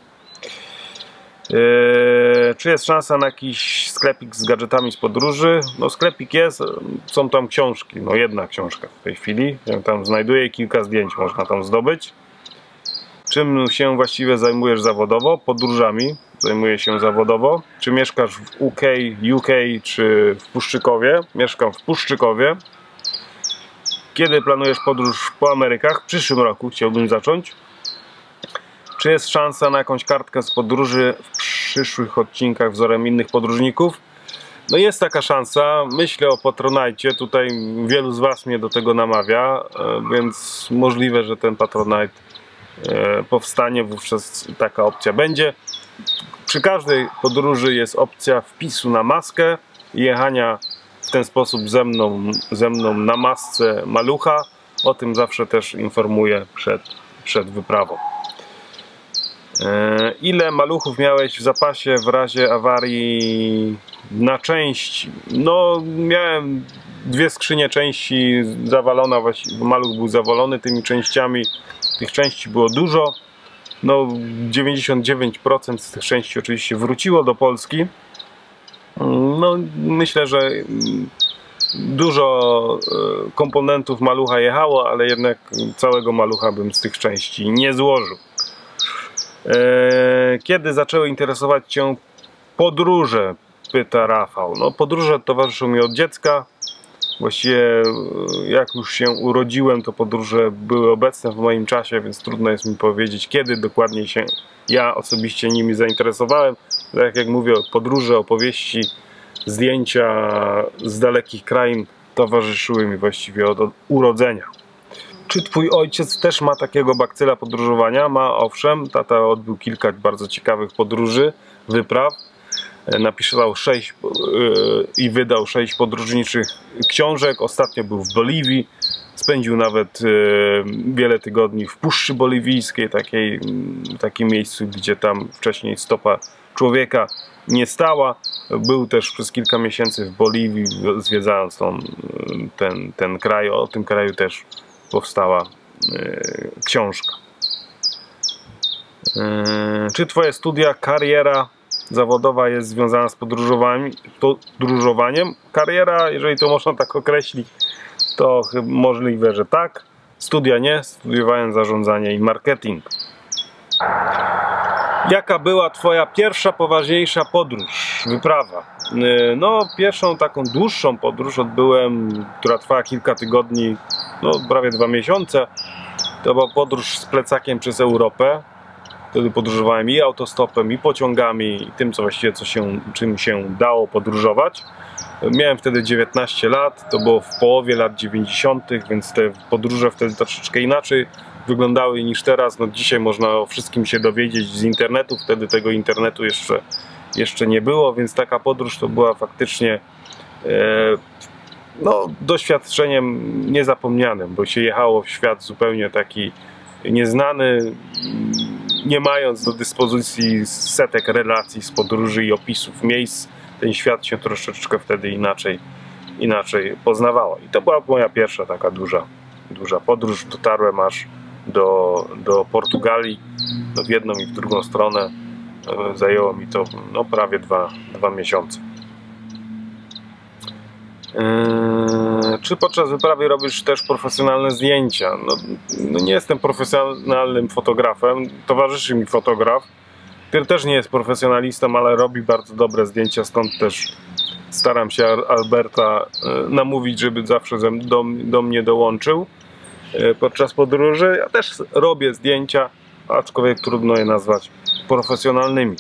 Yy, czy jest szansa na jakiś sklepik z gadżetami z podróży? No sklepik jest, są tam książki, no jedna książka w tej chwili, ja tam znajduję, kilka zdjęć można tam zdobyć. Czym się właściwie zajmujesz zawodowo? Podróżami zajmuję się zawodowo. Czy mieszkasz w U K, U K czy w Puszczykowie? Mieszkam w Puszczykowie. Kiedy planujesz podróż po Amerykach? W przyszłym roku chciałbym zacząć. Czy jest szansa na jakąś kartkę z podróży w przyszłych odcinkach wzorem innych podróżników? No jest taka szansa. Myślę o Patronite. Tutaj wielu z Was mnie do tego namawia, więc możliwe, że ten Patronite powstanie, wówczas taka opcja będzie. Przy każdej podróży jest opcja wpisu na maskę, jechania w ten sposób ze mną, ze mną na masce malucha. O tym zawsze też informuję przed, przed wyprawą. Ile maluchów miałeś w zapasie w razie awarii na część? No miałem dwie skrzynie części zawalona, właściwie maluch był zawalony tymi częściami. Tych części było dużo. No dziewięćdziesiąt dziewięć procent z tych części oczywiście wróciło do Polski. No myślę, że dużo komponentów malucha jechało, ale jednak całego malucha bym z tych części nie złożył. Kiedy zaczęły interesować Cię podróże? Pyta Rafał. No podróże towarzyszą mi od dziecka. Właściwie jak już się urodziłem, to podróże były obecne w moim czasie, więc trudno jest mi powiedzieć, kiedy dokładnie się ja osobiście nimi zainteresowałem. Tak jak mówię, podróże, opowieści, zdjęcia z dalekich krain towarzyszyły mi właściwie od urodzenia. Czy Twój ojciec też ma takiego bakcyla podróżowania? Ma, owszem. Tata odbył kilka bardzo ciekawych podróży, wypraw. Napisał sześć yy, i wydał sześć podróżniczych książek. Ostatnio był w Boliwii. Spędził nawet yy, wiele tygodni w Puszczy Boliwijskiej, takiej, takim miejscu, gdzie tam wcześniej stopa człowieka nie stała. Był też przez kilka miesięcy w Boliwii, zwiedzając tą, ten, ten kraj. O tym kraju też powstała yy, książka. Yy, czy Twoje studia, kariera zawodowa jest związana z podróżowaniem? Kariera, jeżeli to można tak określić, to możliwe, że tak. Studia nie. Studiowałem zarządzanie i marketing. Jaka była Twoja pierwsza poważniejsza podróż, wyprawa? No, pierwszą taką dłuższą podróż odbyłem, która trwała kilka tygodni, no prawie dwa miesiące. To była podróż z plecakiem przez Europę. Wtedy podróżowałem i autostopem, i pociągami, i tym, co właściwie co się, czym się dało podróżować. Miałem wtedy dziewiętnaście lat, to było w połowie lat dziewięćdziesiątych, więc te podróże wtedy troszeczkę inaczej wyglądały niż teraz. No dzisiaj można o wszystkim się dowiedzieć z internetu, wtedy tego internetu jeszcze, jeszcze nie było, więc taka podróż to była faktycznie e, no, doświadczeniem niezapomnianym, bo się jechało w świat zupełnie taki nieznany, nie mając do dyspozycji setek relacji z podróży i opisów miejsc. Ten świat się troszeczkę wtedy inaczej, inaczej poznawało. I to była moja pierwsza taka duża, duża podróż. Dotarłem aż do, do Portugalii, no w jedną i w drugą stronę. Zajęło mi to no, prawie dwa, dwa miesiące. Eee, czy podczas wyprawy robisz też profesjonalne zdjęcia? No, no nie jestem profesjonalnym fotografem, towarzyszy mi fotograf, który też nie jest profesjonalistą, ale robi bardzo dobre zdjęcia, stąd też staram się Alberta namówić, żeby zawsze do, do mnie dołączył podczas podróży. Ja też robię zdjęcia, aczkolwiek trudno je nazwać profesjonalnymi.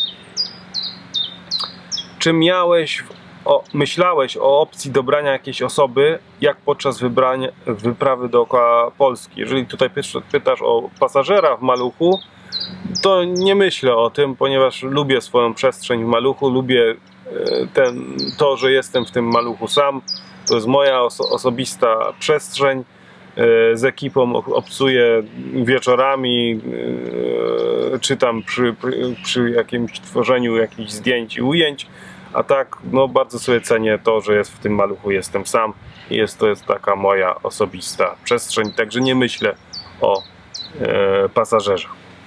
Czy miałeś, o, myślałeś o opcji dobrania jakiejś osoby, jak podczas wybrania, wyprawy dookoła Polski? Jeżeli tutaj pytasz o pasażera w maluchu, to nie myślę o tym, ponieważ lubię swoją przestrzeń w maluchu, lubię ten, to, że jestem w tym maluchu sam. To jest moja oso osobista przestrzeń. Z ekipą obcuję wieczorami, czytam przy, przy jakimś tworzeniu jakichś zdjęć i ujęć, a tak no, bardzo sobie cenię to, że jest w tym maluchu jestem sam i jest to jest taka moja osobista przestrzeń, także nie myślę o e, pasażerze.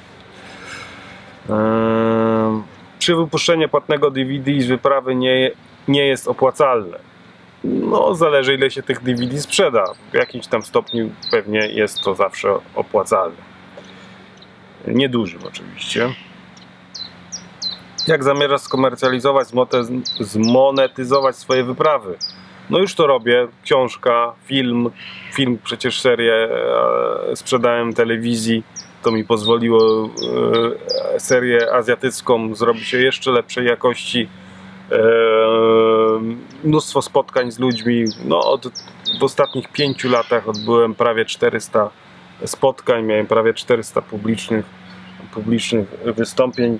E, czy wypuszczenie płatnego D V D z wyprawy nie, nie jest opłacalne? No, zależy ile się tych D V D sprzeda. W jakimś tam stopniu pewnie jest to zawsze opłacalne. Niedużym oczywiście. Jak zamierzasz skomercjalizować, zmonetyzować swoje wyprawy? No już to robię. Książka, film, film przecież serię sprzedałem telewizji. To mi pozwoliło serię azjatycką zrobić o jeszcze lepszej jakości. Mnóstwo spotkań z ludźmi. No, od, w ostatnich pięciu latach odbyłem prawie czterysta spotkań, miałem prawie czterysta publicznych, publicznych wystąpień.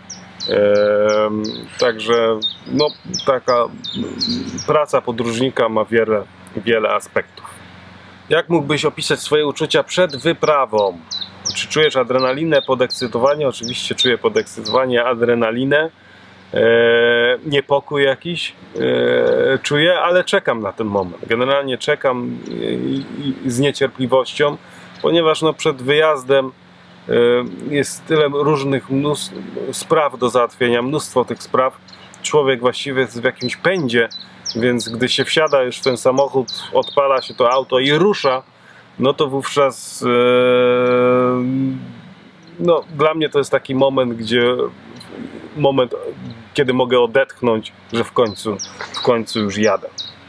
Także no, taka praca podróżnika ma wiele, wiele aspektów. Jak mógłbyś opisać swoje uczucia przed wyprawą? Czy czujesz adrenalinę, podekscytowanie? Oczywiście czuję podekscytowanie, adrenalinę. Eee, niepokój jakiś eee, czuję, ale czekam na ten moment. Generalnie czekam i, i, z niecierpliwością, ponieważ no, przed wyjazdem eee, jest tyle różnych spraw do załatwienia, mnóstwo tych spraw. Człowiek właściwie jest w jakimś pędzie, więc gdy się wsiada już w ten samochód, odpala się to auto i rusza, no to wówczas eee, no, dla mnie to jest taki moment, gdzie moment, kiedy mogę odetchnąć, że w końcu, w końcu już jadę.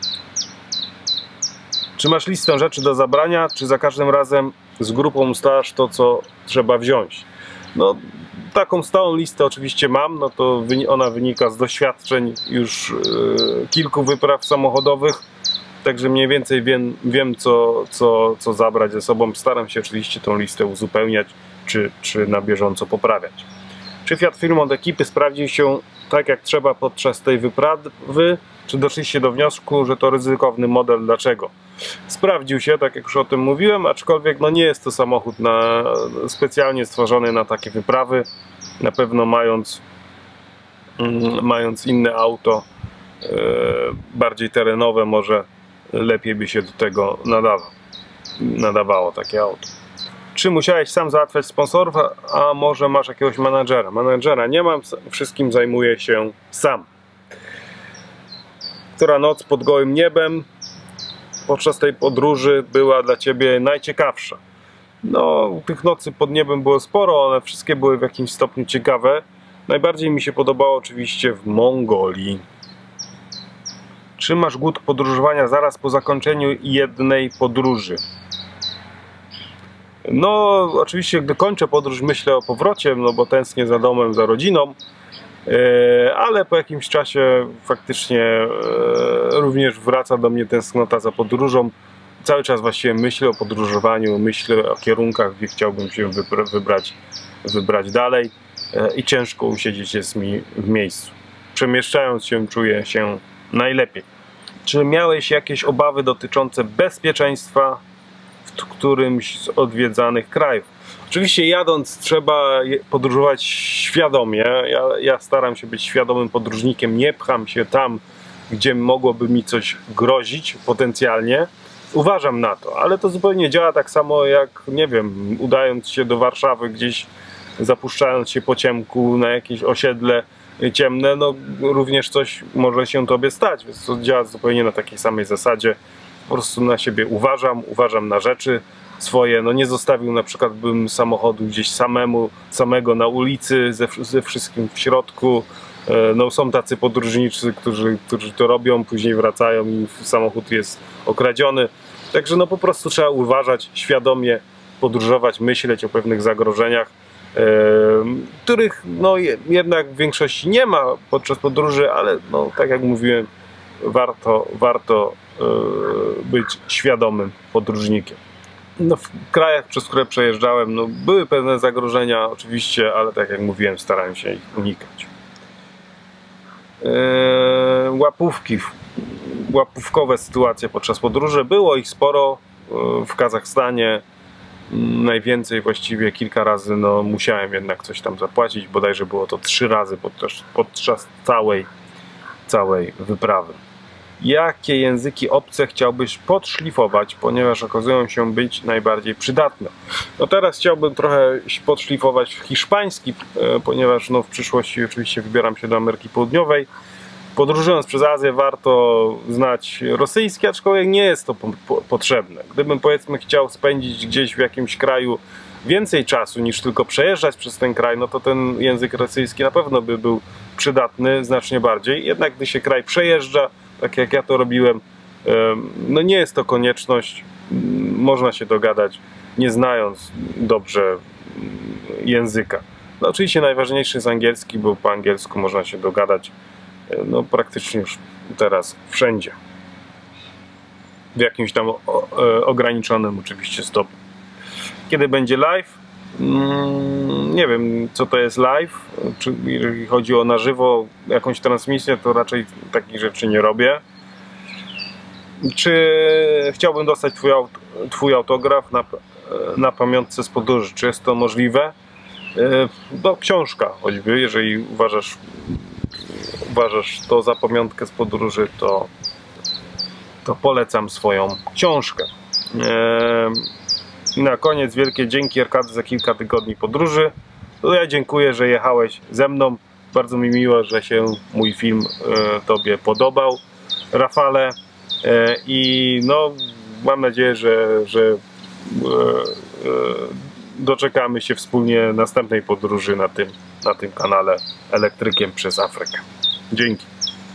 Czy masz listę rzeczy do zabrania, czy za każdym razem z grupą ustalasz to, co trzeba wziąć? No, taką stałą listę oczywiście mam, no to ona wynika z doświadczeń już yy, kilku wypraw samochodowych, także mniej więcej wiem, wiem co, co, co zabrać ze sobą. Staram się oczywiście tą listę uzupełniać, czy, czy na bieżąco poprawiać. Czy Fiat Firmont ekipy sprawdził się tak jak trzeba podczas tej wyprawy, czy doszliście do wniosku, że to ryzykowny model? Dlaczego? Sprawdził się, tak jak już o tym mówiłem, aczkolwiek no nie jest to samochód na, specjalnie stworzony na takie wyprawy. Na pewno mając, mając inne auto, e, bardziej terenowe, może lepiej by się do tego nadawało, nadawało takie auto. Czy musiałeś sam załatwiać sponsorów, a może masz jakiegoś menadżera? Menadżera nie mam, wszystkim zajmuję się sam. Która noc pod gołym niebem podczas tej podróży była dla Ciebie najciekawsza? No, tych nocy pod niebem było sporo, one wszystkie były w jakimś stopniu ciekawe. Najbardziej mi się podobało oczywiście w Mongolii. Czy masz głód podróżowania zaraz po zakończeniu jednej podróży? No oczywiście, gdy kończę podróż, myślę o powrocie, no bo tęsknię za domem, za rodziną, ale po jakimś czasie faktycznie również wraca do mnie tęsknota za podróżą. Cały czas właściwie myślę o podróżowaniu, myślę o kierunkach, gdzie chciałbym się wybrać, wybrać dalej i ciężko usiedzieć jest mi w miejscu. Przemieszczając się czuję się najlepiej. Czy miałeś jakieś obawy dotyczące bezpieczeństwa w którymś z odwiedzanych krajów? Oczywiście jadąc trzeba podróżować świadomie. Ja, ja staram się być świadomym podróżnikiem, nie pcham się tam, gdzie mogłoby mi coś grozić potencjalnie. Uważam na to, ale to zupełnie działa tak samo jak, nie wiem, udając się do Warszawy, gdzieś zapuszczając się po ciemku na jakieś osiedle ciemne, no również coś może się tobie stać, więc to działa zupełnie na takiej samej zasadzie. Po prostu na siebie uważam, uważam na rzeczy swoje, no nie zostawił na przykład bym samochodu gdzieś samemu, samego na ulicy, ze, ze wszystkim w środku. No są tacy podróżnicy, którzy, którzy to robią, później wracają i samochód jest okradziony. Także no po prostu trzeba uważać, świadomie podróżować, myśleć o pewnych zagrożeniach, yy, których no jednak w większości nie ma podczas podróży, ale no tak jak mówiłem, warto, warto yy, być świadomym podróżnikiem. No, w krajach, przez które przejeżdżałem, no, były pewne zagrożenia oczywiście, ale tak jak mówiłem, starałem się ich unikać. Yy, łapówki, łapówkowe sytuacje podczas podróży, było ich sporo yy, w Kazachstanie. Najwięcej, właściwie kilka razy no, musiałem jednak coś tam zapłacić, bodajże było to trzy razy podczas, podczas całej, całej wyprawy. Jakie języki obce chciałbyś podszlifować, ponieważ okazują się być najbardziej przydatne? No teraz chciałbym trochę podszlifować hiszpański, ponieważ no w przyszłości oczywiście wybieram się do Ameryki Południowej. Podróżując przez Azję warto znać rosyjski, aczkolwiek nie jest to po, po, potrzebne. Gdybym powiedzmy chciał spędzić gdzieś w jakimś kraju więcej czasu niż tylko przejeżdżać przez ten kraj, no to ten język rosyjski na pewno by był przydatny znacznie bardziej. Jednak gdy się kraj przejeżdża, tak jak ja to robiłem, no nie jest to konieczność, można się dogadać nie znając dobrze języka. No oczywiście najważniejszy jest angielski, bo po angielsku można się dogadać no praktycznie już teraz wszędzie. W jakimś tam ograniczonym oczywiście stopniu. Kiedy będzie live? Nie wiem, co to jest live. Czy jeżeli chodzi o na żywo jakąś transmisję, to raczej takich rzeczy nie robię. Czy chciałbym dostać twój, aut twój autograf na, na pamiątce z podróży? Czy jest to możliwe? No, książka choćby, jeżeli uważasz, uważasz to za pamiątkę z podróży, to, to polecam swoją książkę. I na koniec wielkie dzięki, Arkady, za kilka tygodni podróży. To ja dziękuję, że jechałeś ze mną. Bardzo mi miło, że się mój film e, tobie podobał, Rafale. E, I no, mam nadzieję, że, że e, e, doczekamy się wspólnie następnej podróży na tym, na tym kanale Elektrykiem przez Afrykę. Dzięki.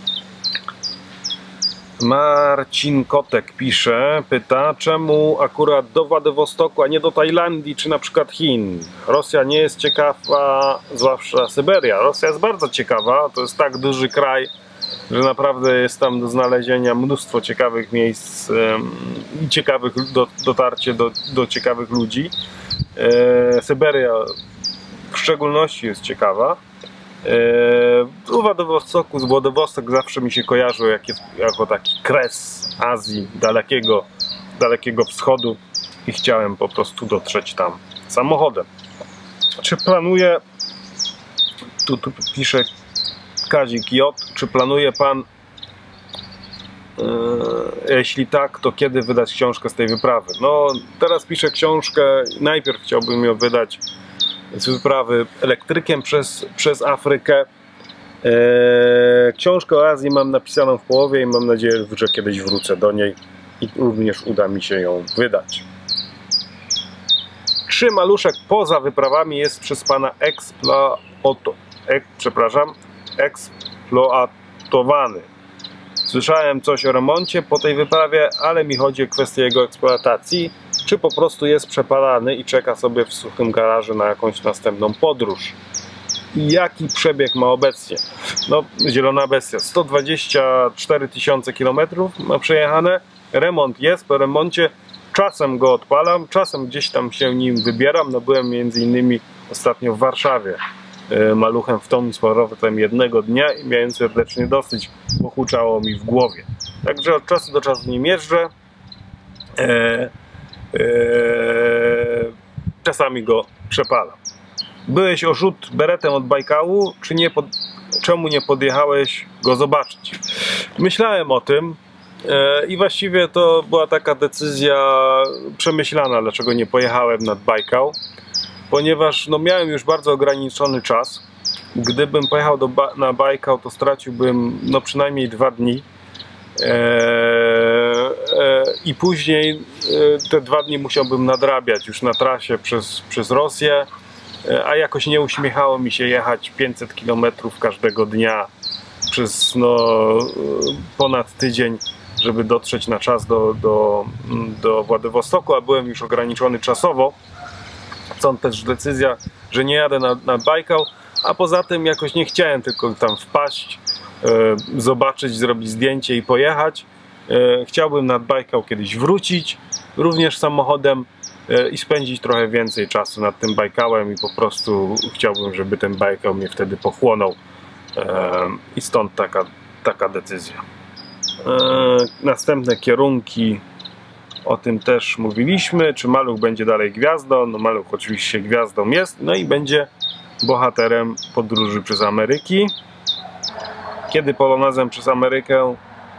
Marcin Kotek pisze, pyta, czemu akurat do Władywostoku, a nie do Tajlandii, czy na przykład Chin? Rosja nie jest ciekawa, zwłaszcza Syberia. Rosja jest bardzo ciekawa, to jest tak duży kraj, że naprawdę jest tam do znalezienia mnóstwo ciekawych miejsc i ciekawych do, dotarcie do, do ciekawych ludzi. E, Syberia w szczególności jest ciekawa. U Władywostoku, z Władywostok zawsze mi się kojarzył jak jest, jako taki kres Azji, dalekiego, dalekiego wschodu i chciałem po prostu dotrzeć tam samochodem. Czy planuje, tu, tu pisze Kazik J, czy planuje pan, yy, jeśli tak, to kiedy wydać książkę z tej wyprawy? No teraz piszę książkę, najpierw chciałbym ją wydać z wyprawy elektrykiem przez, przez Afrykę. Eee, książkę o Azji mam napisaną w połowie i mam nadzieję, że kiedyś wrócę do niej i również uda mi się ją wydać. Czy maluszek poza wyprawami jest przez pana eksploato, ek, przepraszam, eksploatowany? Słyszałem coś o remoncie po tej wyprawie, ale mi chodzi o kwestię jego eksploatacji. czy po prostu jest przepalany i czeka sobie w suchym garażu na jakąś następną podróż. I jaki przebieg ma obecnie? No, zielona bestia, sto dwadzieścia cztery tysiące kilometrów ma przejechane, remont jest, po remoncie czasem go odpalam, czasem gdzieś tam się nim wybieram. No, byłem między innymi ostatnio w Warszawie e, maluchem w tom i z powrotem jednego dnia i miałem serdecznie dosyć, bo huczało mi w głowie. Także od czasu do czasu nim jeżdżę. E, e, czasami go przepalam. Byłeś oszut beretem od Bajkału, czy nie pod... czemu nie podjechałeś go zobaczyć? Myślałem o tym e, i właściwie to była taka decyzja przemyślana, dlaczego nie pojechałem nad Bajkał, ponieważ no, miałem już bardzo ograniczony czas. Gdybym pojechał do ba na Bajkał, to straciłbym no, przynajmniej dwa dni. E, e, I później e, te dwa dni musiałbym nadrabiać już na trasie przez, przez Rosję, e, a jakoś nie uśmiechało mi się jechać pięćset kilometrów każdego dnia przez no, ponad tydzień, żeby dotrzeć na czas do, do, do Władywostoku, a byłem już ograniczony czasowo. Stąd też decyzja, że nie jadę na, na Bajkał, a poza tym jakoś nie chciałem tylko tam wpaść, e, zobaczyć, zrobić zdjęcie i pojechać. E, chciałbym nad Bajkał kiedyś wrócić, również samochodem e, i spędzić trochę więcej czasu nad tym Bajkałem i po prostu chciałbym, żeby ten Bajkał mnie wtedy pochłonął. E, I stąd taka, taka decyzja. E, następne kierunki, o tym też mówiliśmy. Czy Maluch będzie dalej gwiazdą? No Maluch oczywiście gwiazdą jest, no i będzie bohaterem podróży przez Ameryki. Kiedy polonezem przez Amerykę?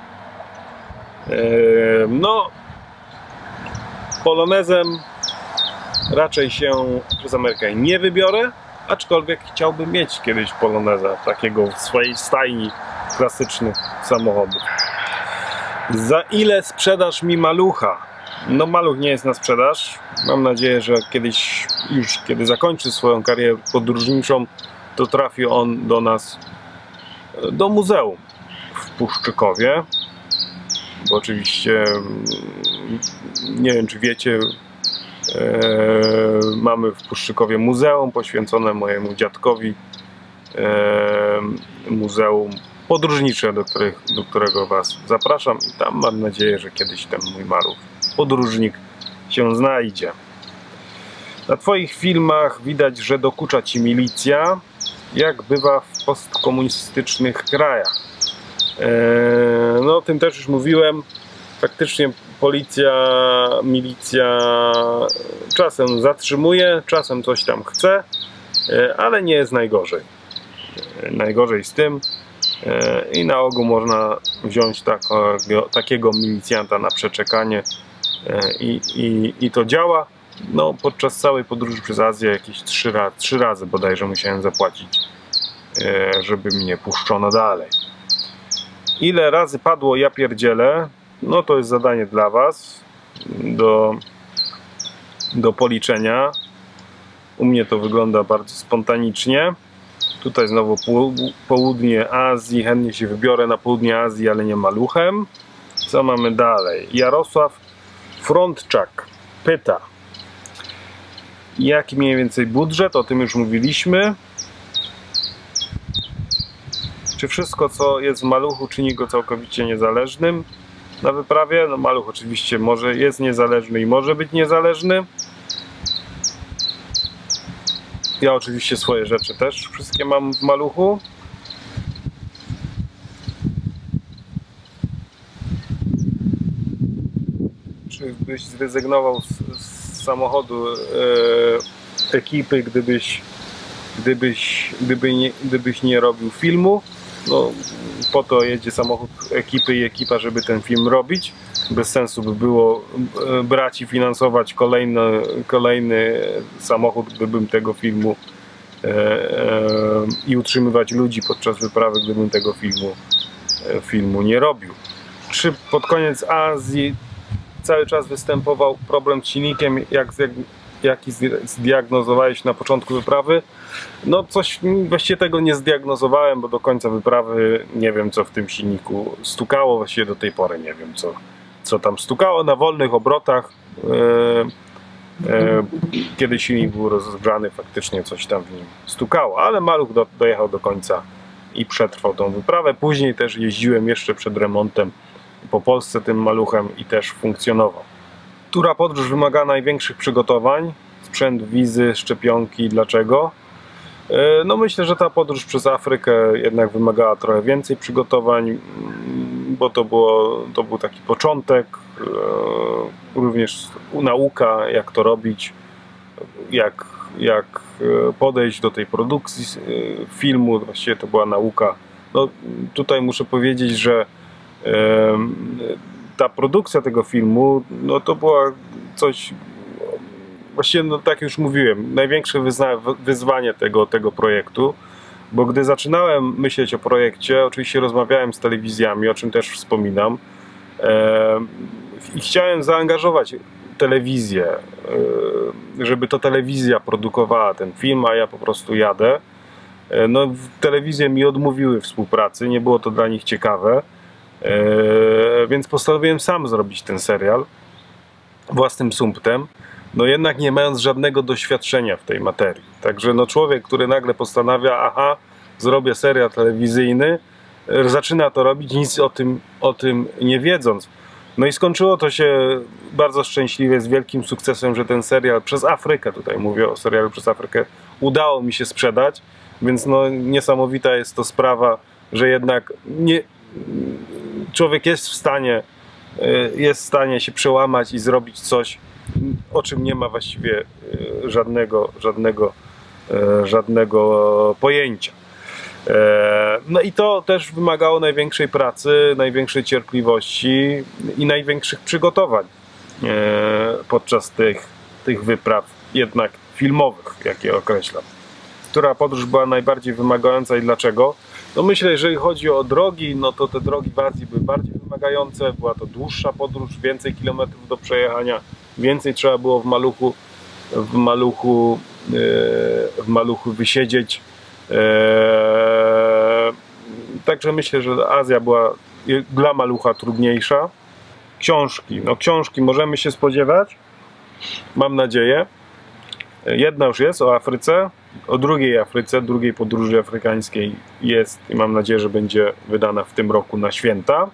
Eee, no polonezem raczej się przez Amerykę nie wybiorę, aczkolwiek chciałbym mieć kiedyś poloneza, takiego w swojej stajni klasycznych samochodów. Za ile sprzedasz mi Malucha? No Maluch nie jest na sprzedaż. Mam nadzieję, że kiedyś, już kiedy zakończy swoją karierę podróżniczą, to trafi on do nas, do muzeum w Puszczykowie. Bo oczywiście, nie wiem czy wiecie, e, mamy w Puszczykowie muzeum poświęcone mojemu dziadkowi. E, muzeum podróżnicze, do, których, do którego was zapraszam i tam mam nadzieję, że kiedyś ten mój Maluch podróżnik się znajdzie. Na twoich filmach widać, że dokucza ci milicja, jak bywa w postkomunistycznych krajach. Eee, no o tym też już mówiłem. Faktycznie policja, milicja czasem zatrzymuje, czasem coś tam chce, e, ale nie jest najgorzej. E, najgorzej z tym. E, I na ogół można wziąć tako, takiego milicjanta na przeczekanie. I, i, i to działa. No, podczas całej podróży przez Azję jakieś trzy, raz, trzy razy bodajże musiałem zapłacić, żeby mnie puszczono dalej. Ile razy padło ja pierdzielę? No to jest zadanie dla was do, do policzenia. U mnie to wygląda bardzo spontanicznie. Tutaj znowu południe Azji. Chętnie się wybiorę na południe Azji, ale nie Maluchem. Co mamy dalej? Jarosław Frontczak pyta, jaki mniej więcej budżet, o tym już mówiliśmy. Czy wszystko co jest w Maluchu czyni go całkowicie niezależnym na wyprawie? No Maluch oczywiście może jest niezależny i może być niezależny. Ja oczywiście swoje rzeczy też wszystkie mam w Maluchu. Czy byś zrezygnował z, z samochodu e, ekipy, gdybyś, gdybyś, gdyby nie, gdybyś nie robił filmu? No, po to jedzie samochód ekipy i ekipa, żeby ten film robić. Bez sensu by było brać i finansować kolejny, kolejny samochód, gdybym tego filmu e, e, i utrzymywać ludzi podczas wyprawy, gdybym tego filmu, e, filmu nie robił. Czy pod koniec Azji cały czas występował problem z silnikiem, jak, jaki zdiagnozowałeś na początku wyprawy? No coś, właściwie tego nie zdiagnozowałem, bo do końca wyprawy nie wiem co w tym silniku stukało, właściwie do tej pory nie wiem co, co tam stukało na wolnych obrotach. Kiedy silnik był rozgrzany, faktycznie coś tam w nim stukało, ale maluch do, dojechał do końca i przetrwał tą wyprawę. Później też jeździłem jeszcze przed remontem po Polsce tym maluchem i też funkcjonował. Która podróż wymaga największych przygotowań? Sprzęt, wizy, szczepionki. Dlaczego? No myślę, że ta podróż przez Afrykę jednak wymagała trochę więcej przygotowań, bo to, było, to był taki początek, również nauka, jak to robić, jak, jak podejść do tej produkcji filmu. Właściwie to była nauka. No, tutaj muszę powiedzieć, że ta produkcja tego filmu, no to była coś, właściwie no, tak już mówiłem, największe wyzwanie tego, tego projektu, bo gdy zaczynałem myśleć o projekcie, oczywiście rozmawiałem z telewizjami, o czym też wspominam, e, i chciałem zaangażować telewizję, e, żeby to telewizja produkowała ten film, a ja po prostu jadę. E, no, telewizje mi odmówiły współpracy, nie było to dla nich ciekawe, e, więc postanowiłem sam zrobić ten serial własnym sumptem. No jednak nie mając żadnego doświadczenia w tej materii. Także no człowiek, który nagle postanawia, aha, zrobię serial telewizyjny, zaczyna to robić, nic o tym, o tym nie wiedząc. No i skończyło to się bardzo szczęśliwie, z wielkim sukcesem, że ten serial przez Afrykę, tutaj mówię o serialu przez Afrykę, udało mi się sprzedać, więc no niesamowita jest to sprawa, że jednak nie, człowiek jest w stanie, jest w stanie się przełamać i zrobić coś, o czym nie ma właściwie żadnego, żadnego, żadnego pojęcia. No i to też wymagało największej pracy, największej cierpliwości i największych przygotowań podczas tych, tych wypraw jednak filmowych, jak je określam. Która podróż była najbardziej wymagająca i dlaczego? No myślę, jeżeli chodzi o drogi, no to te drogi w Azji były bardziej wymagające, była to dłuższa podróż, więcej kilometrów do przejechania, więcej trzeba było w maluchu, w maluchu, w maluchu wysiedzieć. Także myślę, że Azja była dla malucha trudniejsza. Książki, no książki możemy się spodziewać, mam nadzieję. Jedna już jest o Afryce, o drugiej Afryce, drugiej podróży afrykańskiej jest i mam nadzieję, że będzie wydana w tym roku na święta.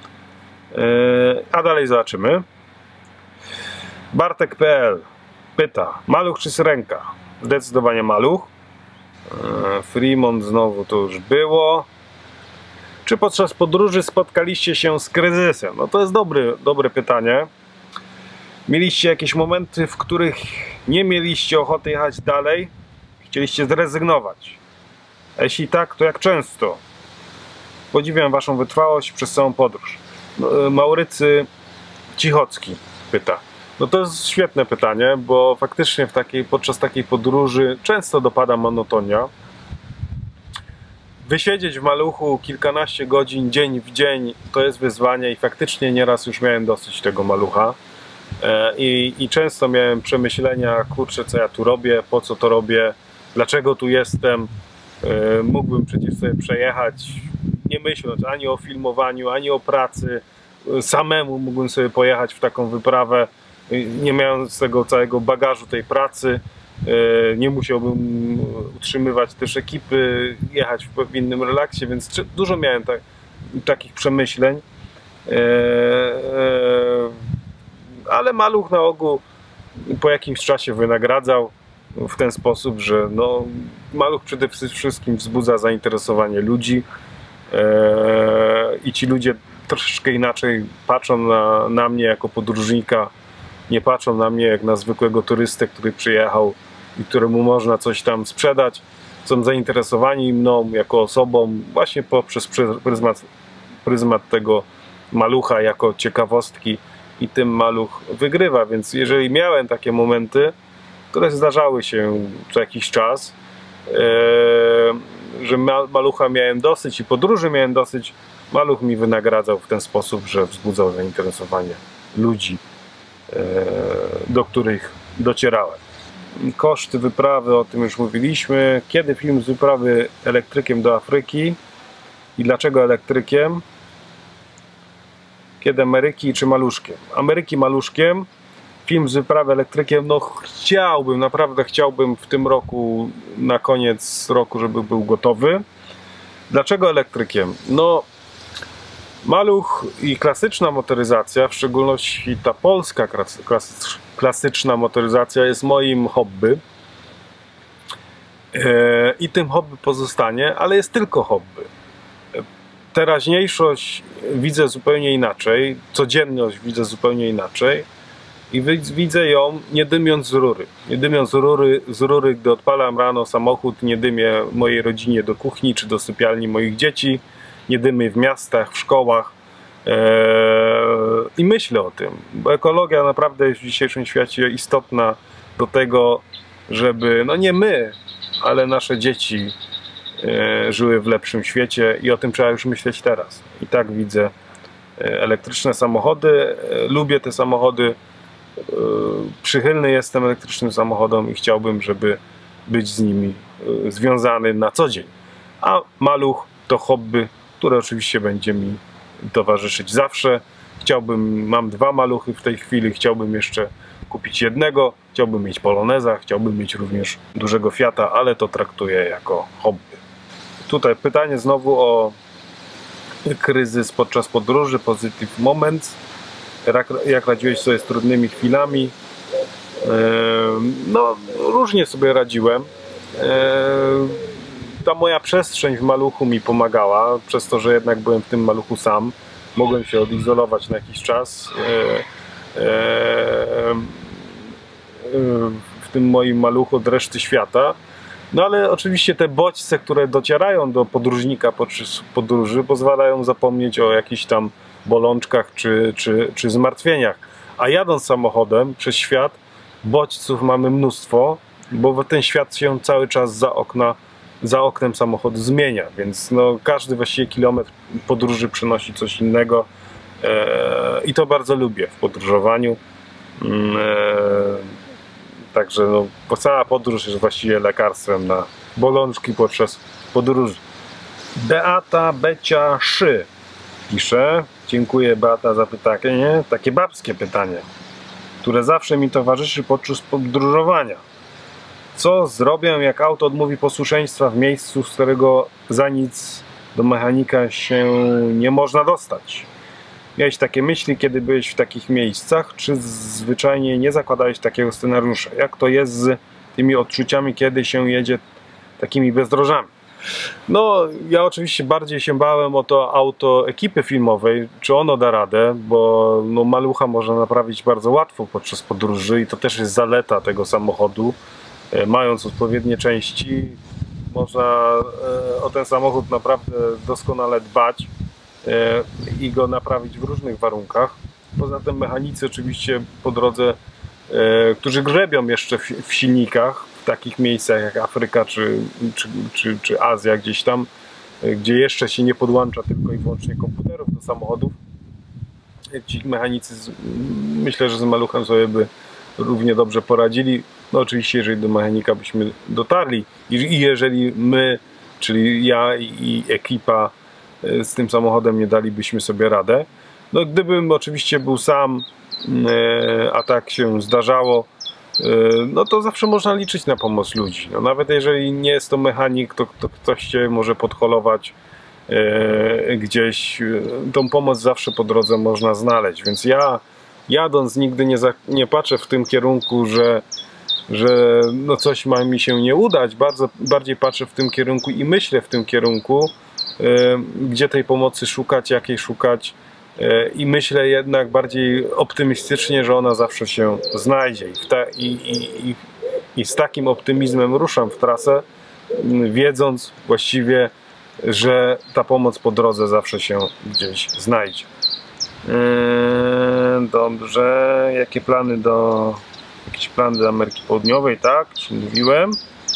A dalej zobaczymy. Bartek kropka p l pyta, maluch czy syrenka? Zdecydowanie maluch. Fremont znowu to już było. Czy podczas podróży spotkaliście się z kryzysem? No to jest dobry, dobre pytanie. Mieliście jakieś momenty, w których nie mieliście ochoty jechać dalej? Chcieliście zrezygnować? A jeśli tak, to jak często? Podziwiam waszą wytrwałość przez całą podróż. Maurycy Cichocki pyta. No to jest świetne pytanie, bo faktycznie w takiej, podczas takiej podróży często dopada monotonia. Wysiedzieć w maluchu kilkanaście godzin, dzień w dzień, to jest wyzwanie i faktycznie nieraz już miałem dosyć tego malucha. I, i często miałem przemyślenia, kurczę, co ja tu robię, po co to robię, dlaczego tu jestem. Mógłbym przecież sobie przejechać, nie myśląc ani o filmowaniu, ani o pracy. Samemu mógłbym sobie pojechać w taką wyprawę, nie mając tego całego bagażu tej pracy. Nie musiałbym utrzymywać też ekipy, jechać w innym relaksie, więc dużo miałem tak, takich przemyśleń. Ale maluch na ogół po jakimś czasie wynagradzał w ten sposób, że no, maluch przede wszystkim wzbudza zainteresowanie ludzi i ci ludzie troszeczkę inaczej patrzą na, na mnie jako podróżnika, nie patrzą na mnie jak na zwykłego turystę, który przyjechał i któremu można coś tam sprzedać. Są zainteresowani mną jako osobą właśnie poprzez pryzmat, pryzmat tego malucha jako ciekawostki i tym maluch wygrywa, więc jeżeli miałem takie momenty, które zdarzały się co jakiś czas, że malucha miałem dosyć i podróży miałem dosyć, maluch mi wynagradzał w ten sposób, że wzbudzał zainteresowanie ludzi, do których docierałem. Koszty wyprawy, o tym już mówiliśmy. Kiedy film z wyprawy elektrykiem do Afryki i dlaczego elektrykiem? kiedy Ameryki czy Maluszkiem. Ameryki Maluszkiem, film z wyprawy elektrykiem, no chciałbym, naprawdę chciałbym w tym roku, na koniec roku, żeby był gotowy. Dlaczego elektrykiem? No, Maluch i klasyczna motoryzacja, w szczególności ta polska klasyczna motoryzacja, jest moim hobby. I tym hobby pozostanie, ale jest tylko hobby. Teraźniejszość widzę zupełnie inaczej, codzienność widzę zupełnie inaczej i widzę ją nie dymiąc z rury. Nie dymiąc z rury, z rury, gdy odpalam rano samochód, nie dymię mojej rodzinie do kuchni czy do sypialni moich dzieci, nie dymię w miastach, w szkołach eee, i myślę o tym, bo ekologia naprawdę jest w dzisiejszym świecie istotna do tego, żeby, no nie my, ale nasze dzieci e, żyły w lepszym świecie i o tym trzeba już myśleć teraz. I tak widzę e, elektryczne samochody, e, lubię te samochody, e, przychylny jestem elektrycznym samochodom i chciałbym, żeby być z nimi e, związany na co dzień. A Maluch to hobby, które oczywiście będzie mi towarzyszyć zawsze. Chciałbym, mam dwa Maluchy w tej chwili, chciałbym jeszcze kupić jednego, chciałbym mieć Poloneza, chciałbym mieć również dużego Fiata, ale to traktuję jako hobby. Tutaj pytanie znowu o kryzys podczas podróży, positive moments. Jak radziłeś sobie z trudnymi chwilami? No, różnie sobie radziłem. Ta moja przestrzeń w Maluchu mi pomagała, przez to, że jednak byłem w tym Maluchu sam. Mogłem się odizolować na jakiś czas. W tym moim Maluchu od reszty świata. No ale oczywiście te bodźce, które docierają do podróżnika podczas podróży, pozwalają zapomnieć o jakichś tam bolączkach czy, czy, czy zmartwieniach. A jadąc samochodem przez świat, bodźców mamy mnóstwo, bo ten świat się cały czas za, okna, za oknem samochodu zmienia, więc no, każdy właściwie kilometr podróży przynosi coś innego eee, i to bardzo lubię w podróżowaniu. Eee, Także no, cała podróż jest właściwie lekarstwem na bolączki podczas podróży. Beata Becia Szy pisze. Dziękuję, Beata, za pytanie. Takie babskie pytanie, które zawsze mi towarzyszy podczas podróżowania. Co zrobię, jak auto odmówi posłuszeństwa w miejscu, z którego za nic do mechanika się nie można dostać? Miałeś takie myśli, kiedy byłeś w takich miejscach, czy zwyczajnie nie zakładałeś takiego scenariusza? Jak to jest z tymi odczuciami, kiedy się jedzie takimi bezdrożami? No, ja oczywiście bardziej się bałem o to auto ekipy filmowej, czy ono da radę, bo no, Malucha można naprawić bardzo łatwo podczas podróży i to też jest zaleta tego samochodu. E, mając odpowiednie części, można e, o ten samochód naprawdę doskonale dbać i go naprawić w różnych warunkach. Poza tym mechanicy oczywiście po drodze, e, którzy grzebią jeszcze w, w silnikach, w takich miejscach jak Afryka czy, czy, czy, czy Azja gdzieś tam, e, gdzie jeszcze się nie podłącza tylko i wyłącznie komputerów do samochodów. Ci mechanicy z, myślę, że z Maluchem sobie by równie dobrze poradzili. No oczywiście, jeżeli do mechanika byśmy dotarli i, i jeżeli my, czyli ja i, i ekipa z tym samochodem nie dalibyśmy sobie radę. No gdybym oczywiście był sam, a tak się zdarzało, no to zawsze można liczyć na pomoc ludzi. No nawet jeżeli nie jest to mechanik, to, to ktoś cię może podholować gdzieś. Tą pomoc zawsze po drodze można znaleźć. Więc ja jadąc nigdy nie, za, nie patrzę w tym kierunku, że że no coś ma mi się nie udać. Bardzo, bardziej patrzę w tym kierunku i myślę w tym kierunku, gdzie tej pomocy szukać, jakiej szukać, i myślę jednak bardziej optymistycznie, że ona zawsze się znajdzie i, ta, i, i, i, i z takim optymizmem ruszam w trasę, wiedząc właściwie, że ta pomoc po drodze zawsze się gdzieś znajdzie. Dobrze, jakie plany do jakieś plany do Ameryki Południowej, tak, już mówiłem.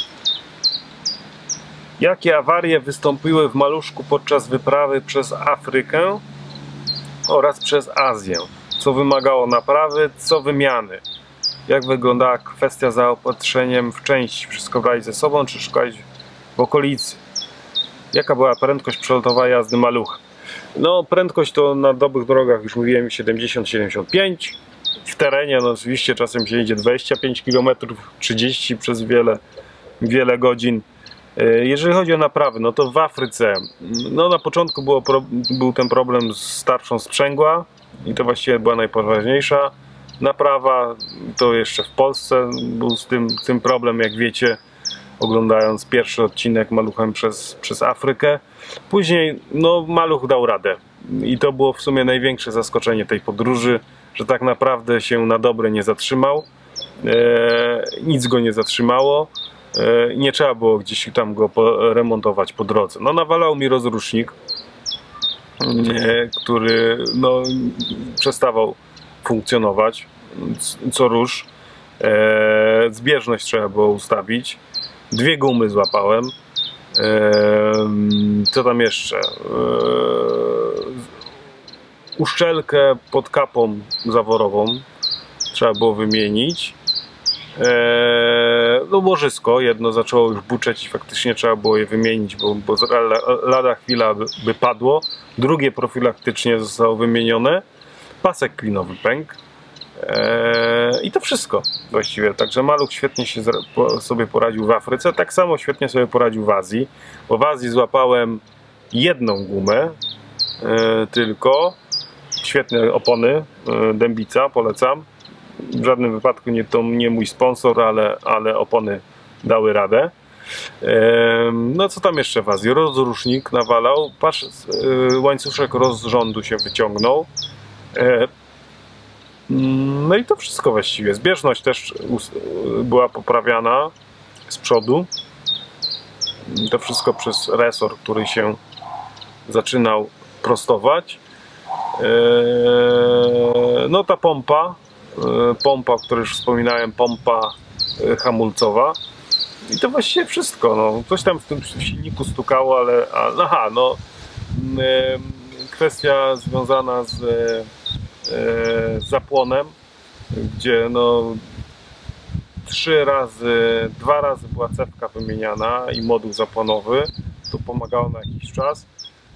Jakie awarie wystąpiły w Maluszku podczas wyprawy przez Afrykę oraz przez Azję? Co wymagało naprawy, co wymiany? Jak wyglądała kwestia z zaopatrzeniem w części? Wszystko brać ze sobą, czy szukać w okolicy? Jaka była prędkość przelotowa jazdy Malucha? No prędkość to na dobrych drogach już mówiłem siedemdziesiąt siedemdziesiąt pięć. W terenie no oczywiście czasem się jedzie dwadzieścia pięć kilometrów, trzydzieści przez wiele, wiele godzin. Jeżeli chodzi o naprawy, no to w Afryce, no na początku było pro, był ten problem z tarczą sprzęgła i to właściwie była najpoważniejsza naprawa. To jeszcze w Polsce był z tym, tym problem, jak wiecie, oglądając pierwszy odcinek Maluchem przez, przez Afrykę. Później no Maluch dał radę i to było w sumie największe zaskoczenie tej podróży, że tak naprawdę się na dobre nie zatrzymał, e, nic go nie zatrzymało. Nie trzeba było gdzieś tam go remontować po drodze. No nawalał mi rozrusznik, który no, przestawał funkcjonować co rusz. Zbieżność trzeba było ustawić. Dwie gumy złapałem. Co tam jeszcze? Uszczelkę pod kapą zaworową trzeba było wymienić. Eee, no łożysko jedno zaczęło już buczeć i faktycznie trzeba było je wymienić, bo, bo lada chwila by, by padło. Drugie profilaktycznie zostało wymienione. Pasek klinowy pękł. Eee, I to wszystko właściwie. Także Maluch świetnie się sobie poradził w Afryce. Tak samo świetnie sobie poradził w Azji. Bo w Azji złapałem jedną gumę e, tylko. Świetne opony. E, Dębica, polecam. W żadnym wypadku nie to nie mój sponsor, ale, ale opony dały radę. No co tam jeszcze w Azji? Rozrusznik nawalał, patrz, łańcuszek rozrządu się wyciągnął. No i to wszystko właściwie. Zbieżność też była poprawiana z przodu. To wszystko przez resor, który się zaczynał prostować. No ta pompa pompa, o której już wspominałem, pompa hamulcowa i to właściwie wszystko. No, coś tam w tym silniku stukało, ale, ale aha, no kwestia związana z, z zapłonem, gdzie no trzy razy, dwa razy była cewka wymieniana i moduł zapłonowy, to pomagało na jakiś czas.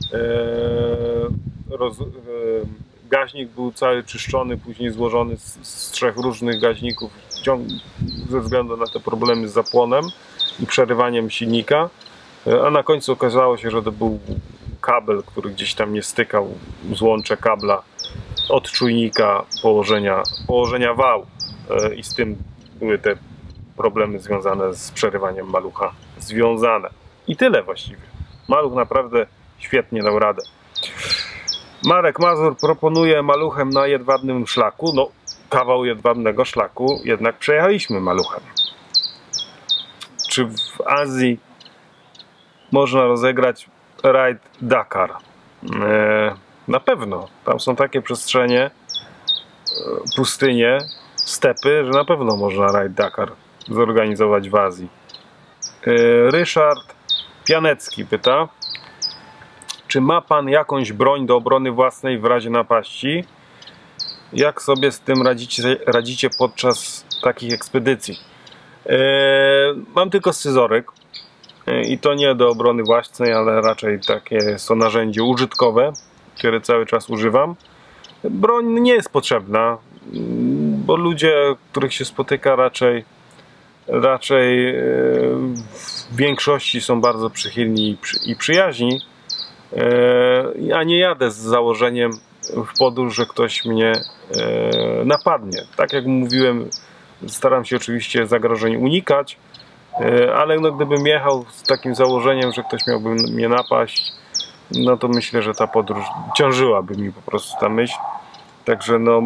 Roz, Gaźnik był cały czyszczony, później złożony z, z trzech różnych gaźników ze względu na te problemy z zapłonem i przerywaniem silnika, a na końcu okazało się, że to był kabel, który gdzieś tam nie stykał, złącze kabla od czujnika położenia, położenia wał i z tym były te problemy związane z przerywaniem Malucha związane. I tyle właściwie. Maluch naprawdę świetnie dał radę. Marek Mazur proponuje Maluchem na jedwabnym szlaku. No, kawał jedwabnego szlaku jednak przejechaliśmy Maluchem. Czy w Azji można rozegrać rajd Dakar? Eee, na pewno. Tam są takie przestrzenie, pustynie, stepy, że na pewno można rajd Dakar zorganizować w Azji. Eee, Ryszard Pianecki pyta: czy ma pan jakąś broń do obrony własnej w razie napaści? Jak sobie z tym radzicie, radzicie podczas takich ekspedycji? Eee, mam tylko scyzoryk eee, i to nie do obrony własnej, ale raczej takie jest to narzędzie użytkowe, które cały czas używam. Broń nie jest potrzebna, bo ludzie, których się spotyka, raczej, raczej eee, w większości są bardzo przychylni i, przy, i przyjaźni. Ja nie jadę z założeniem w podróż, że ktoś mnie napadnie. Tak jak mówiłem, staram się oczywiście zagrożeń unikać, ale no, gdybym jechał z takim założeniem, że ktoś miałby mnie napaść, no to myślę, że ta podróż ciążyłaby mi po prostu ta myśl. Także no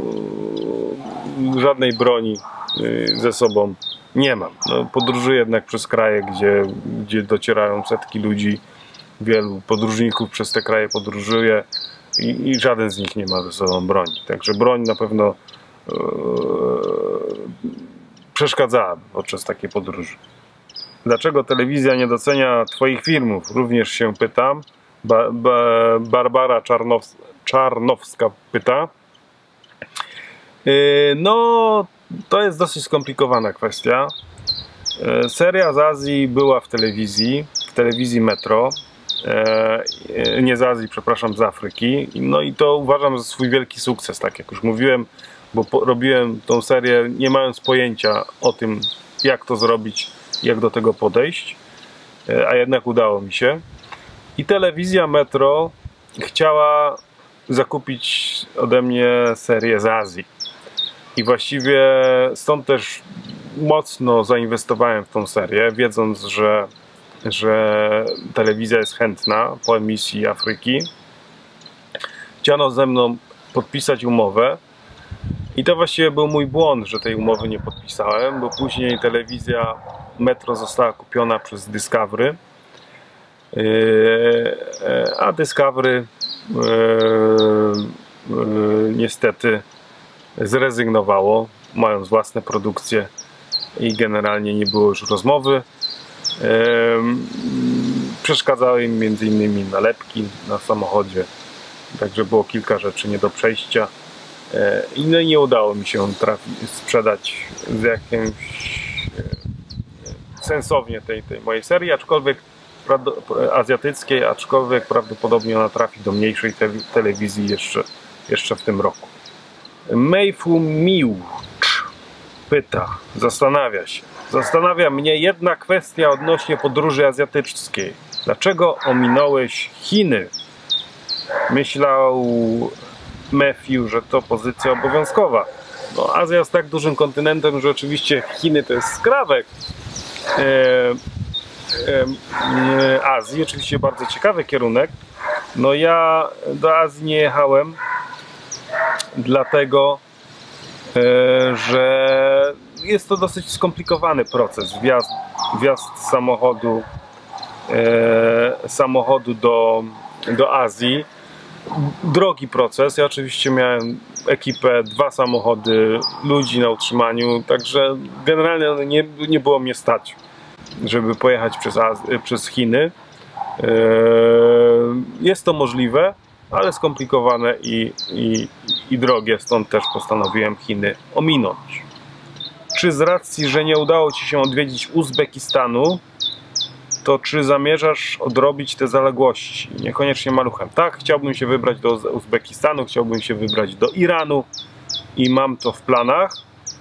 żadnej broni ze sobą nie mam. No, podróżuję jednak przez kraje, gdzie, gdzie docierają setki ludzi. Wielu podróżników przez te kraje podróżuje i, i żaden z nich nie ma ze sobą broni. Także broń na pewno yy, przeszkadzała podczas takiej podróży. Dlaczego telewizja nie docenia Twoich filmów? Również się pytam. Ba, ba, Barbara Czarnows Czarnowska pyta. Yy, no, to jest dosyć skomplikowana kwestia. Yy, seria z Azji była w telewizji, w telewizji Metro. e, nie z Azji, przepraszam, z Afryki. No i to uważam za swój wielki sukces, tak jak już mówiłem, bo po, robiłem tą serię nie mając pojęcia o tym, jak to zrobić, jak do tego podejść, e, a jednak udało mi się. I telewizja Metro chciała zakupić ode mnie serię z Azji. I właściwie stąd też mocno zainwestowałem w tą serię, wiedząc, że, że telewizja jest chętna po emisji Afryki. Chciano ze mną podpisać umowę i to właściwie był mój błąd, że tej umowy nie podpisałem, bo później telewizja Metro została kupiona przez Discovery, a Discovery niestety zrezygnowało, mając własne produkcje i generalnie nie było już rozmowy. Przeszkadzały im między innymi nalepki na samochodzie, także było kilka rzeczy nie do przejścia. No i nie udało mi się trafi, sprzedać z jakimś sensownie tej, tej mojej serii, aczkolwiek azjatyckiej, aczkolwiek prawdopodobnie ona trafi do mniejszej te telewizji jeszcze, jeszcze w tym roku. Meifu Miłcz pyta, zastanawia się. Zastanawia mnie jedna kwestia odnośnie podróży azjatyckiej. Dlaczego ominąłeś Chiny? Myślał Matthew, że to pozycja obowiązkowa. No, Azja jest tak dużym kontynentem, że oczywiście Chiny to jest skrawek e, e, Azji. Oczywiście bardzo ciekawy kierunek. No ja do Azji nie jechałem, dlatego e, że jest to dosyć skomplikowany proces. Wjazd, wjazd samochodu, e, samochodu do, do Azji. Drogi proces. Ja oczywiście miałem ekipę, dwa samochody, ludzi na utrzymaniu, także generalnie nie, nie było mnie stać, żeby pojechać przez, Azję, przez Chiny. E, jest to możliwe, ale skomplikowane i, i, i drogie, stąd też postanowiłem Chiny ominąć. Czy z racji, że nie udało Ci się odwiedzić Uzbekistanu, to czy zamierzasz odrobić te zaległości? Niekoniecznie maluchem. Tak, chciałbym się wybrać do Uzbekistanu, chciałbym się wybrać do Iranu i mam to w planach.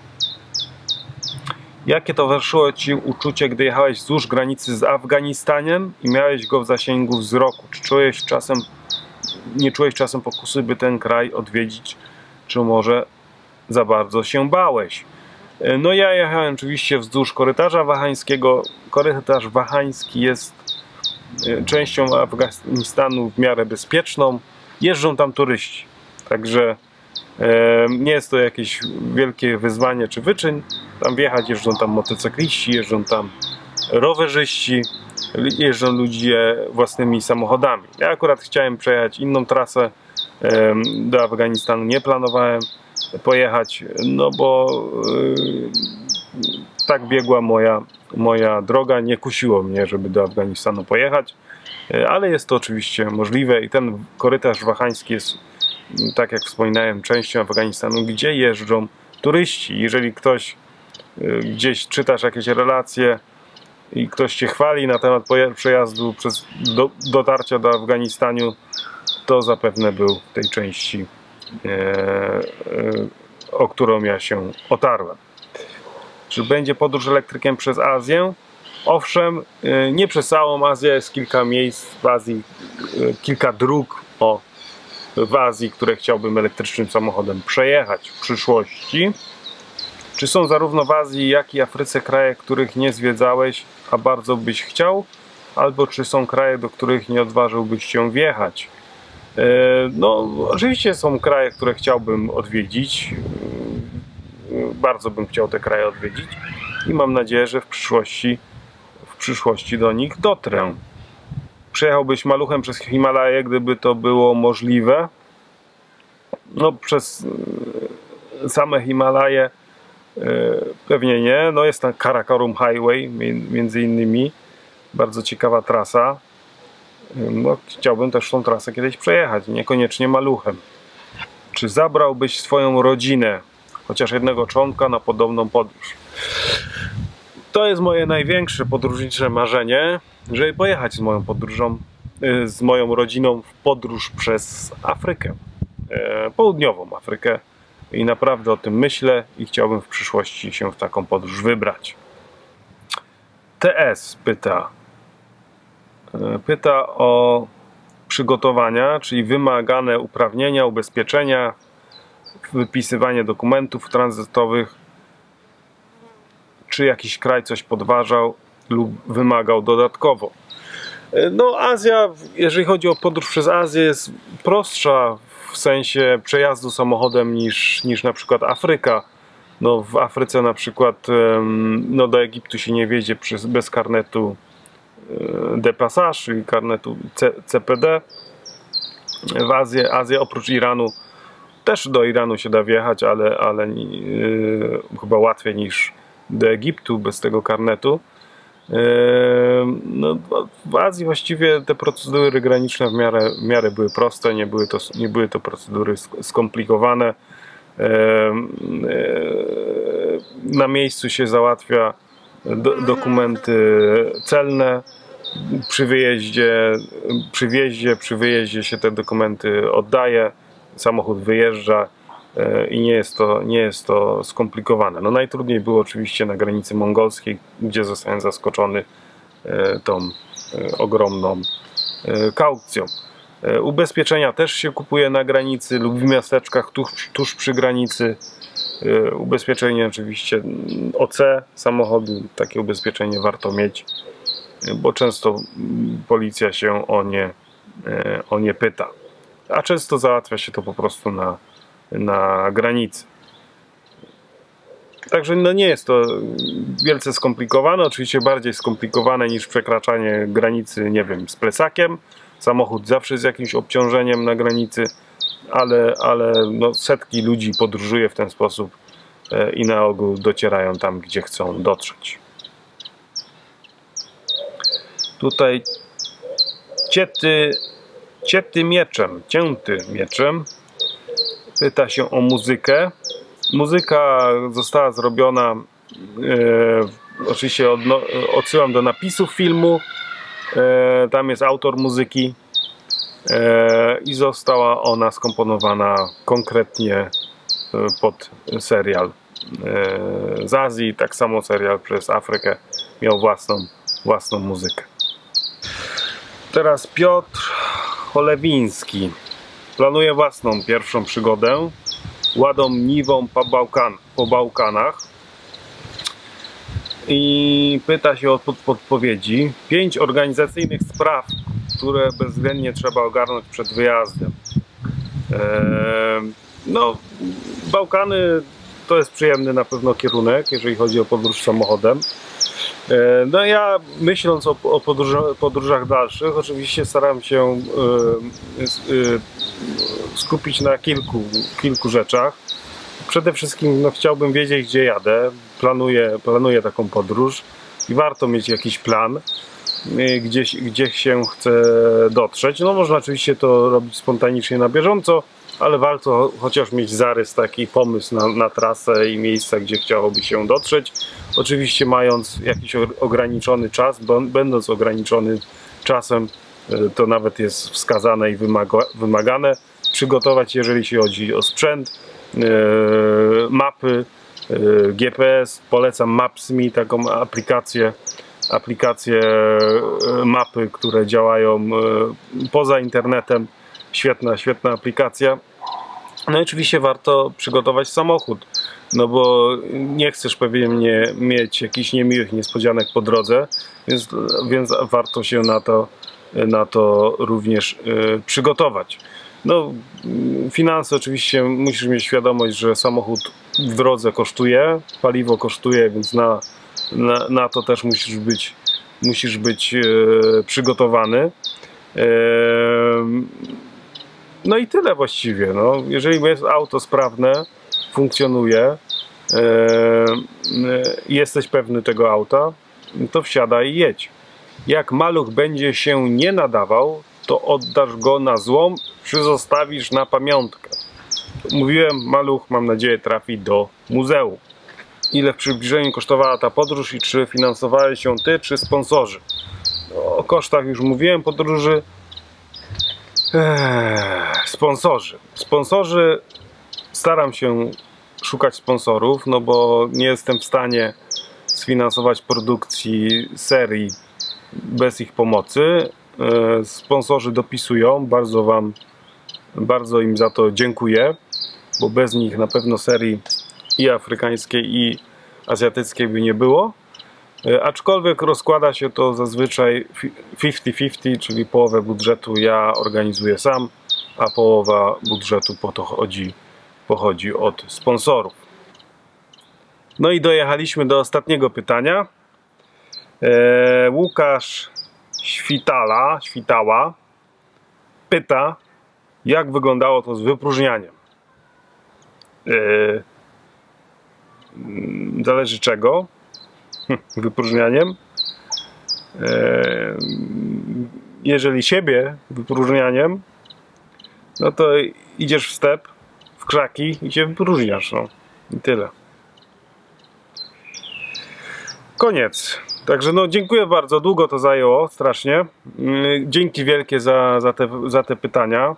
Jakie towarzyszyło Ci uczucie, gdy jechałeś wzdłuż granicy z Afganistanem i miałeś go w zasięgu wzroku? Czy czułeś czasem, nie czułeś czasem pokusy, by ten kraj odwiedzić? Czy może za bardzo się bałeś? No ja jechałem oczywiście wzdłuż korytarza wahańskiego. Korytarz wahański jest częścią Afganistanu w miarę bezpieczną. Jeżdżą tam turyści, także e, nie jest to jakieś wielkie wyzwanie czy wyczyn. Tam wjechać, jeżdżą tam motocykliści, jeżdżą tam rowerzyści, jeżdżą ludzie własnymi samochodami. Ja akurat chciałem przejechać inną trasę, e, do Afganistanu nie planowałem pojechać, no bo yy, tak biegła moja, moja droga, nie kusiło mnie, żeby do Afganistanu pojechać, yy, ale jest to oczywiście możliwe i ten korytarz wahański jest, tak jak wspominałem, częścią Afganistanu, gdzie jeżdżą turyści. Jeżeli ktoś yy, gdzieś czytasz jakieś relacje i ktoś Cię chwali na temat przejazdu przez do, dotarcia do Afganistanu, to zapewne był w tej części, o którą ja się otarłem. Czy będzie podróż elektrykiem przez Azję? Owszem, nie przez całą Azję, jest kilka miejsc w Azji, kilka dróg o, w Azji, które chciałbym elektrycznym samochodem przejechać w przyszłości. Czy są zarówno w Azji, jak i Afryce kraje, których nie zwiedzałeś, a bardzo byś chciał? Albo czy są kraje, do których nie odważyłbyś się wjechać? No, oczywiście są kraje, które chciałbym odwiedzić. Bardzo bym chciał te kraje odwiedzić i mam nadzieję, że w przyszłości, w przyszłości do nich dotrę. Przejechałbyś maluchem przez Himalaje, gdyby to było możliwe? No, przez same Himalaje pewnie nie. No, jest tam Karakorum Highway między innymi. Bardzo ciekawa trasa. No, chciałbym też tą trasę kiedyś przejechać, niekoniecznie maluchem. Czy zabrałbyś swoją rodzinę, chociaż jednego członka, na podobną podróż? To jest moje największe podróżnicze marzenie, żeby pojechać z moją podróżą z moją rodziną w podróż przez Afrykę, południową Afrykę, i naprawdę o tym myślę i chciałbym w przyszłości się w taką podróż wybrać. T S pyta pyta o przygotowania, czyli wymagane uprawnienia, ubezpieczenia, wypisywanie dokumentów tranzytowych, czy jakiś kraj coś podważał lub wymagał dodatkowo. No, Azja, jeżeli chodzi o podróż przez Azję, jest prostsza w sensie przejazdu samochodem niż, niż na przykład Afryka. No, w Afryce na przykład no, do Egiptu się nie wjedzie przez, bez karnetu de passage, czyli karnetu C P D. W Azję, Azję oprócz Iranu, też do Iranu się da wjechać, ale, ale yy, chyba łatwiej niż do Egiptu bez tego karnetu. Yy, no, w Azji właściwie te procedury graniczne w miarę, w miarę były proste, nie były to, nie były to procedury skomplikowane. Yy, yy, na miejscu się załatwia do, dokumenty celne. Przy wyjeździe, przy wjeździe, przy wyjeździe się te dokumenty oddaje, samochód wyjeżdża i nie jest to, nie jest to skomplikowane. No, najtrudniej było oczywiście na granicy mongolskiej, gdzie zostałem zaskoczony tą ogromną kaucją. Ubezpieczenia też się kupuje na granicy lub w miasteczkach tuż, tuż przy granicy. Ubezpieczenie oczywiście O C samochodu, takie ubezpieczenie warto mieć, bo często policja się o nie, o nie pyta, a często załatwia się to po prostu na, na granicy. Także no nie jest to wielce skomplikowane, oczywiście bardziej skomplikowane niż przekraczanie granicy, nie wiem, z plecakiem. Samochód zawsze z jakimś obciążeniem na granicy, ale, ale no setki ludzi podróżuje w ten sposób i na ogół docierają tam, gdzie chcą dotrzeć. Tutaj cięty, cięty mieczem, cięty mieczem pyta się o muzykę. Muzyka została zrobiona, e, oczywiście odno, odsyłam do napisów filmu, e, tam jest autor muzyki e, i została ona skomponowana konkretnie pod serial e, z Azji. Tak samo serial przez Afrykę miał własną, własną muzykę. Teraz Piotr Cholewiński planuje własną pierwszą przygodę ładą Niwą po, Bałkan, po Bałkanach i pyta się o podpowiedzi. Pięć organizacyjnych spraw, które bezwzględnie trzeba ogarnąć przed wyjazdem. Eee, no, Bałkany to jest przyjemny na pewno kierunek, jeżeli chodzi o podróż samochodem. No ja, myśląc o, o podróżach, podróżach dalszych, oczywiście staram się y, y, skupić na kilku, kilku rzeczach. Przede wszystkim no, chciałbym wiedzieć, gdzie jadę. Planuję, planuję taką podróż i warto mieć jakiś plan, y, gdzie, gdzie się chce dotrzeć. No można oczywiście to robić spontanicznie na bieżąco, ale warto chociaż mieć zarys, taki pomysł na, na trasę i miejsca, gdzie chciałoby się dotrzeć. Oczywiście mając jakiś ograniczony czas, będąc ograniczony czasem, to nawet jest wskazane i wymaga, wymagane. Przygotować, jeżeli się chodzi o sprzęt, yy, mapy, yy, G P S. Polecam Maps.me, taką aplikację, aplikację yy, mapy, które działają yy, poza internetem. Świetna, świetna aplikacja. No i oczywiście warto przygotować samochód, no bo nie chcesz pewnie mieć jakichś niemiłych niespodzianek po drodze, więc, więc warto się na to, na to również y, przygotować. No, finanse oczywiście, musisz mieć świadomość, że samochód w drodze kosztuje, paliwo kosztuje, więc na, na, na to też musisz być, musisz być y, przygotowany. Y, No i tyle właściwie. No, jeżeli jest auto sprawne, funkcjonuje, yy, yy, jesteś pewny tego auta, to wsiadaj i jedź. Jak maluch będzie się nie nadawał, to oddasz go na złom, czy zostawisz na pamiątkę. Mówiłem, maluch, mam nadzieję, trafi do muzeum. Ile w przybliżeniu kosztowała ta podróż i czy finansowałeś ją ty, czy sponsorzy? O kosztach już mówiłem podróży. Eee, sponsorzy. Sponsorzy, staram się szukać sponsorów, no bo nie jestem w stanie sfinansować produkcji serii bez ich pomocy. Eee, sponsorzy dopisują, bardzo wam, bardzo im za to dziękuję, bo bez nich na pewno serii i afrykańskiej, i azjatyckiej by nie było. Aczkolwiek rozkłada się to zazwyczaj fifty fifty, czyli połowę budżetu ja organizuję sam, a połowa budżetu po to chodzi, pochodzi od sponsorów. No i dojechaliśmy do ostatniego pytania. Eee, Łukasz Świtala, Świtała pyta, jak wyglądało to z wypróżnianiem. Eee, zależy czego. Wypróżnianiem. Jeżeli siebie wypróżnianiem, no to idziesz w step, w krzaki i się wypróżniasz. No. I tyle. Koniec. Także no dziękuję bardzo. Długo to zajęło, strasznie. Dzięki wielkie za, za, te, za te pytania.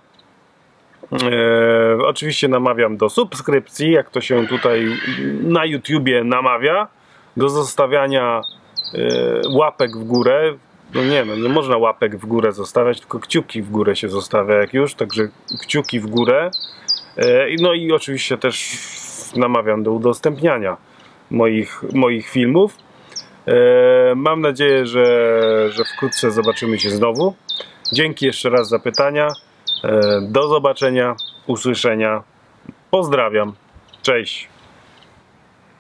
E, oczywiście namawiam do subskrypcji, jak to się tutaj na YouTubie namawia. Do zostawiania y, łapek w górę. No nie, no nie można łapek w górę zostawiać, tylko kciuki w górę się zostawia jak już, także kciuki w górę. Y, no i oczywiście też namawiam do udostępniania moich, moich filmów. Y, mam nadzieję, że, że wkrótce zobaczymy się znowu. Dzięki jeszcze raz za pytania. Y, do zobaczenia, usłyszenia. Pozdrawiam. Cześć.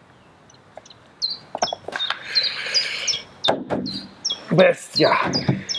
Bestia!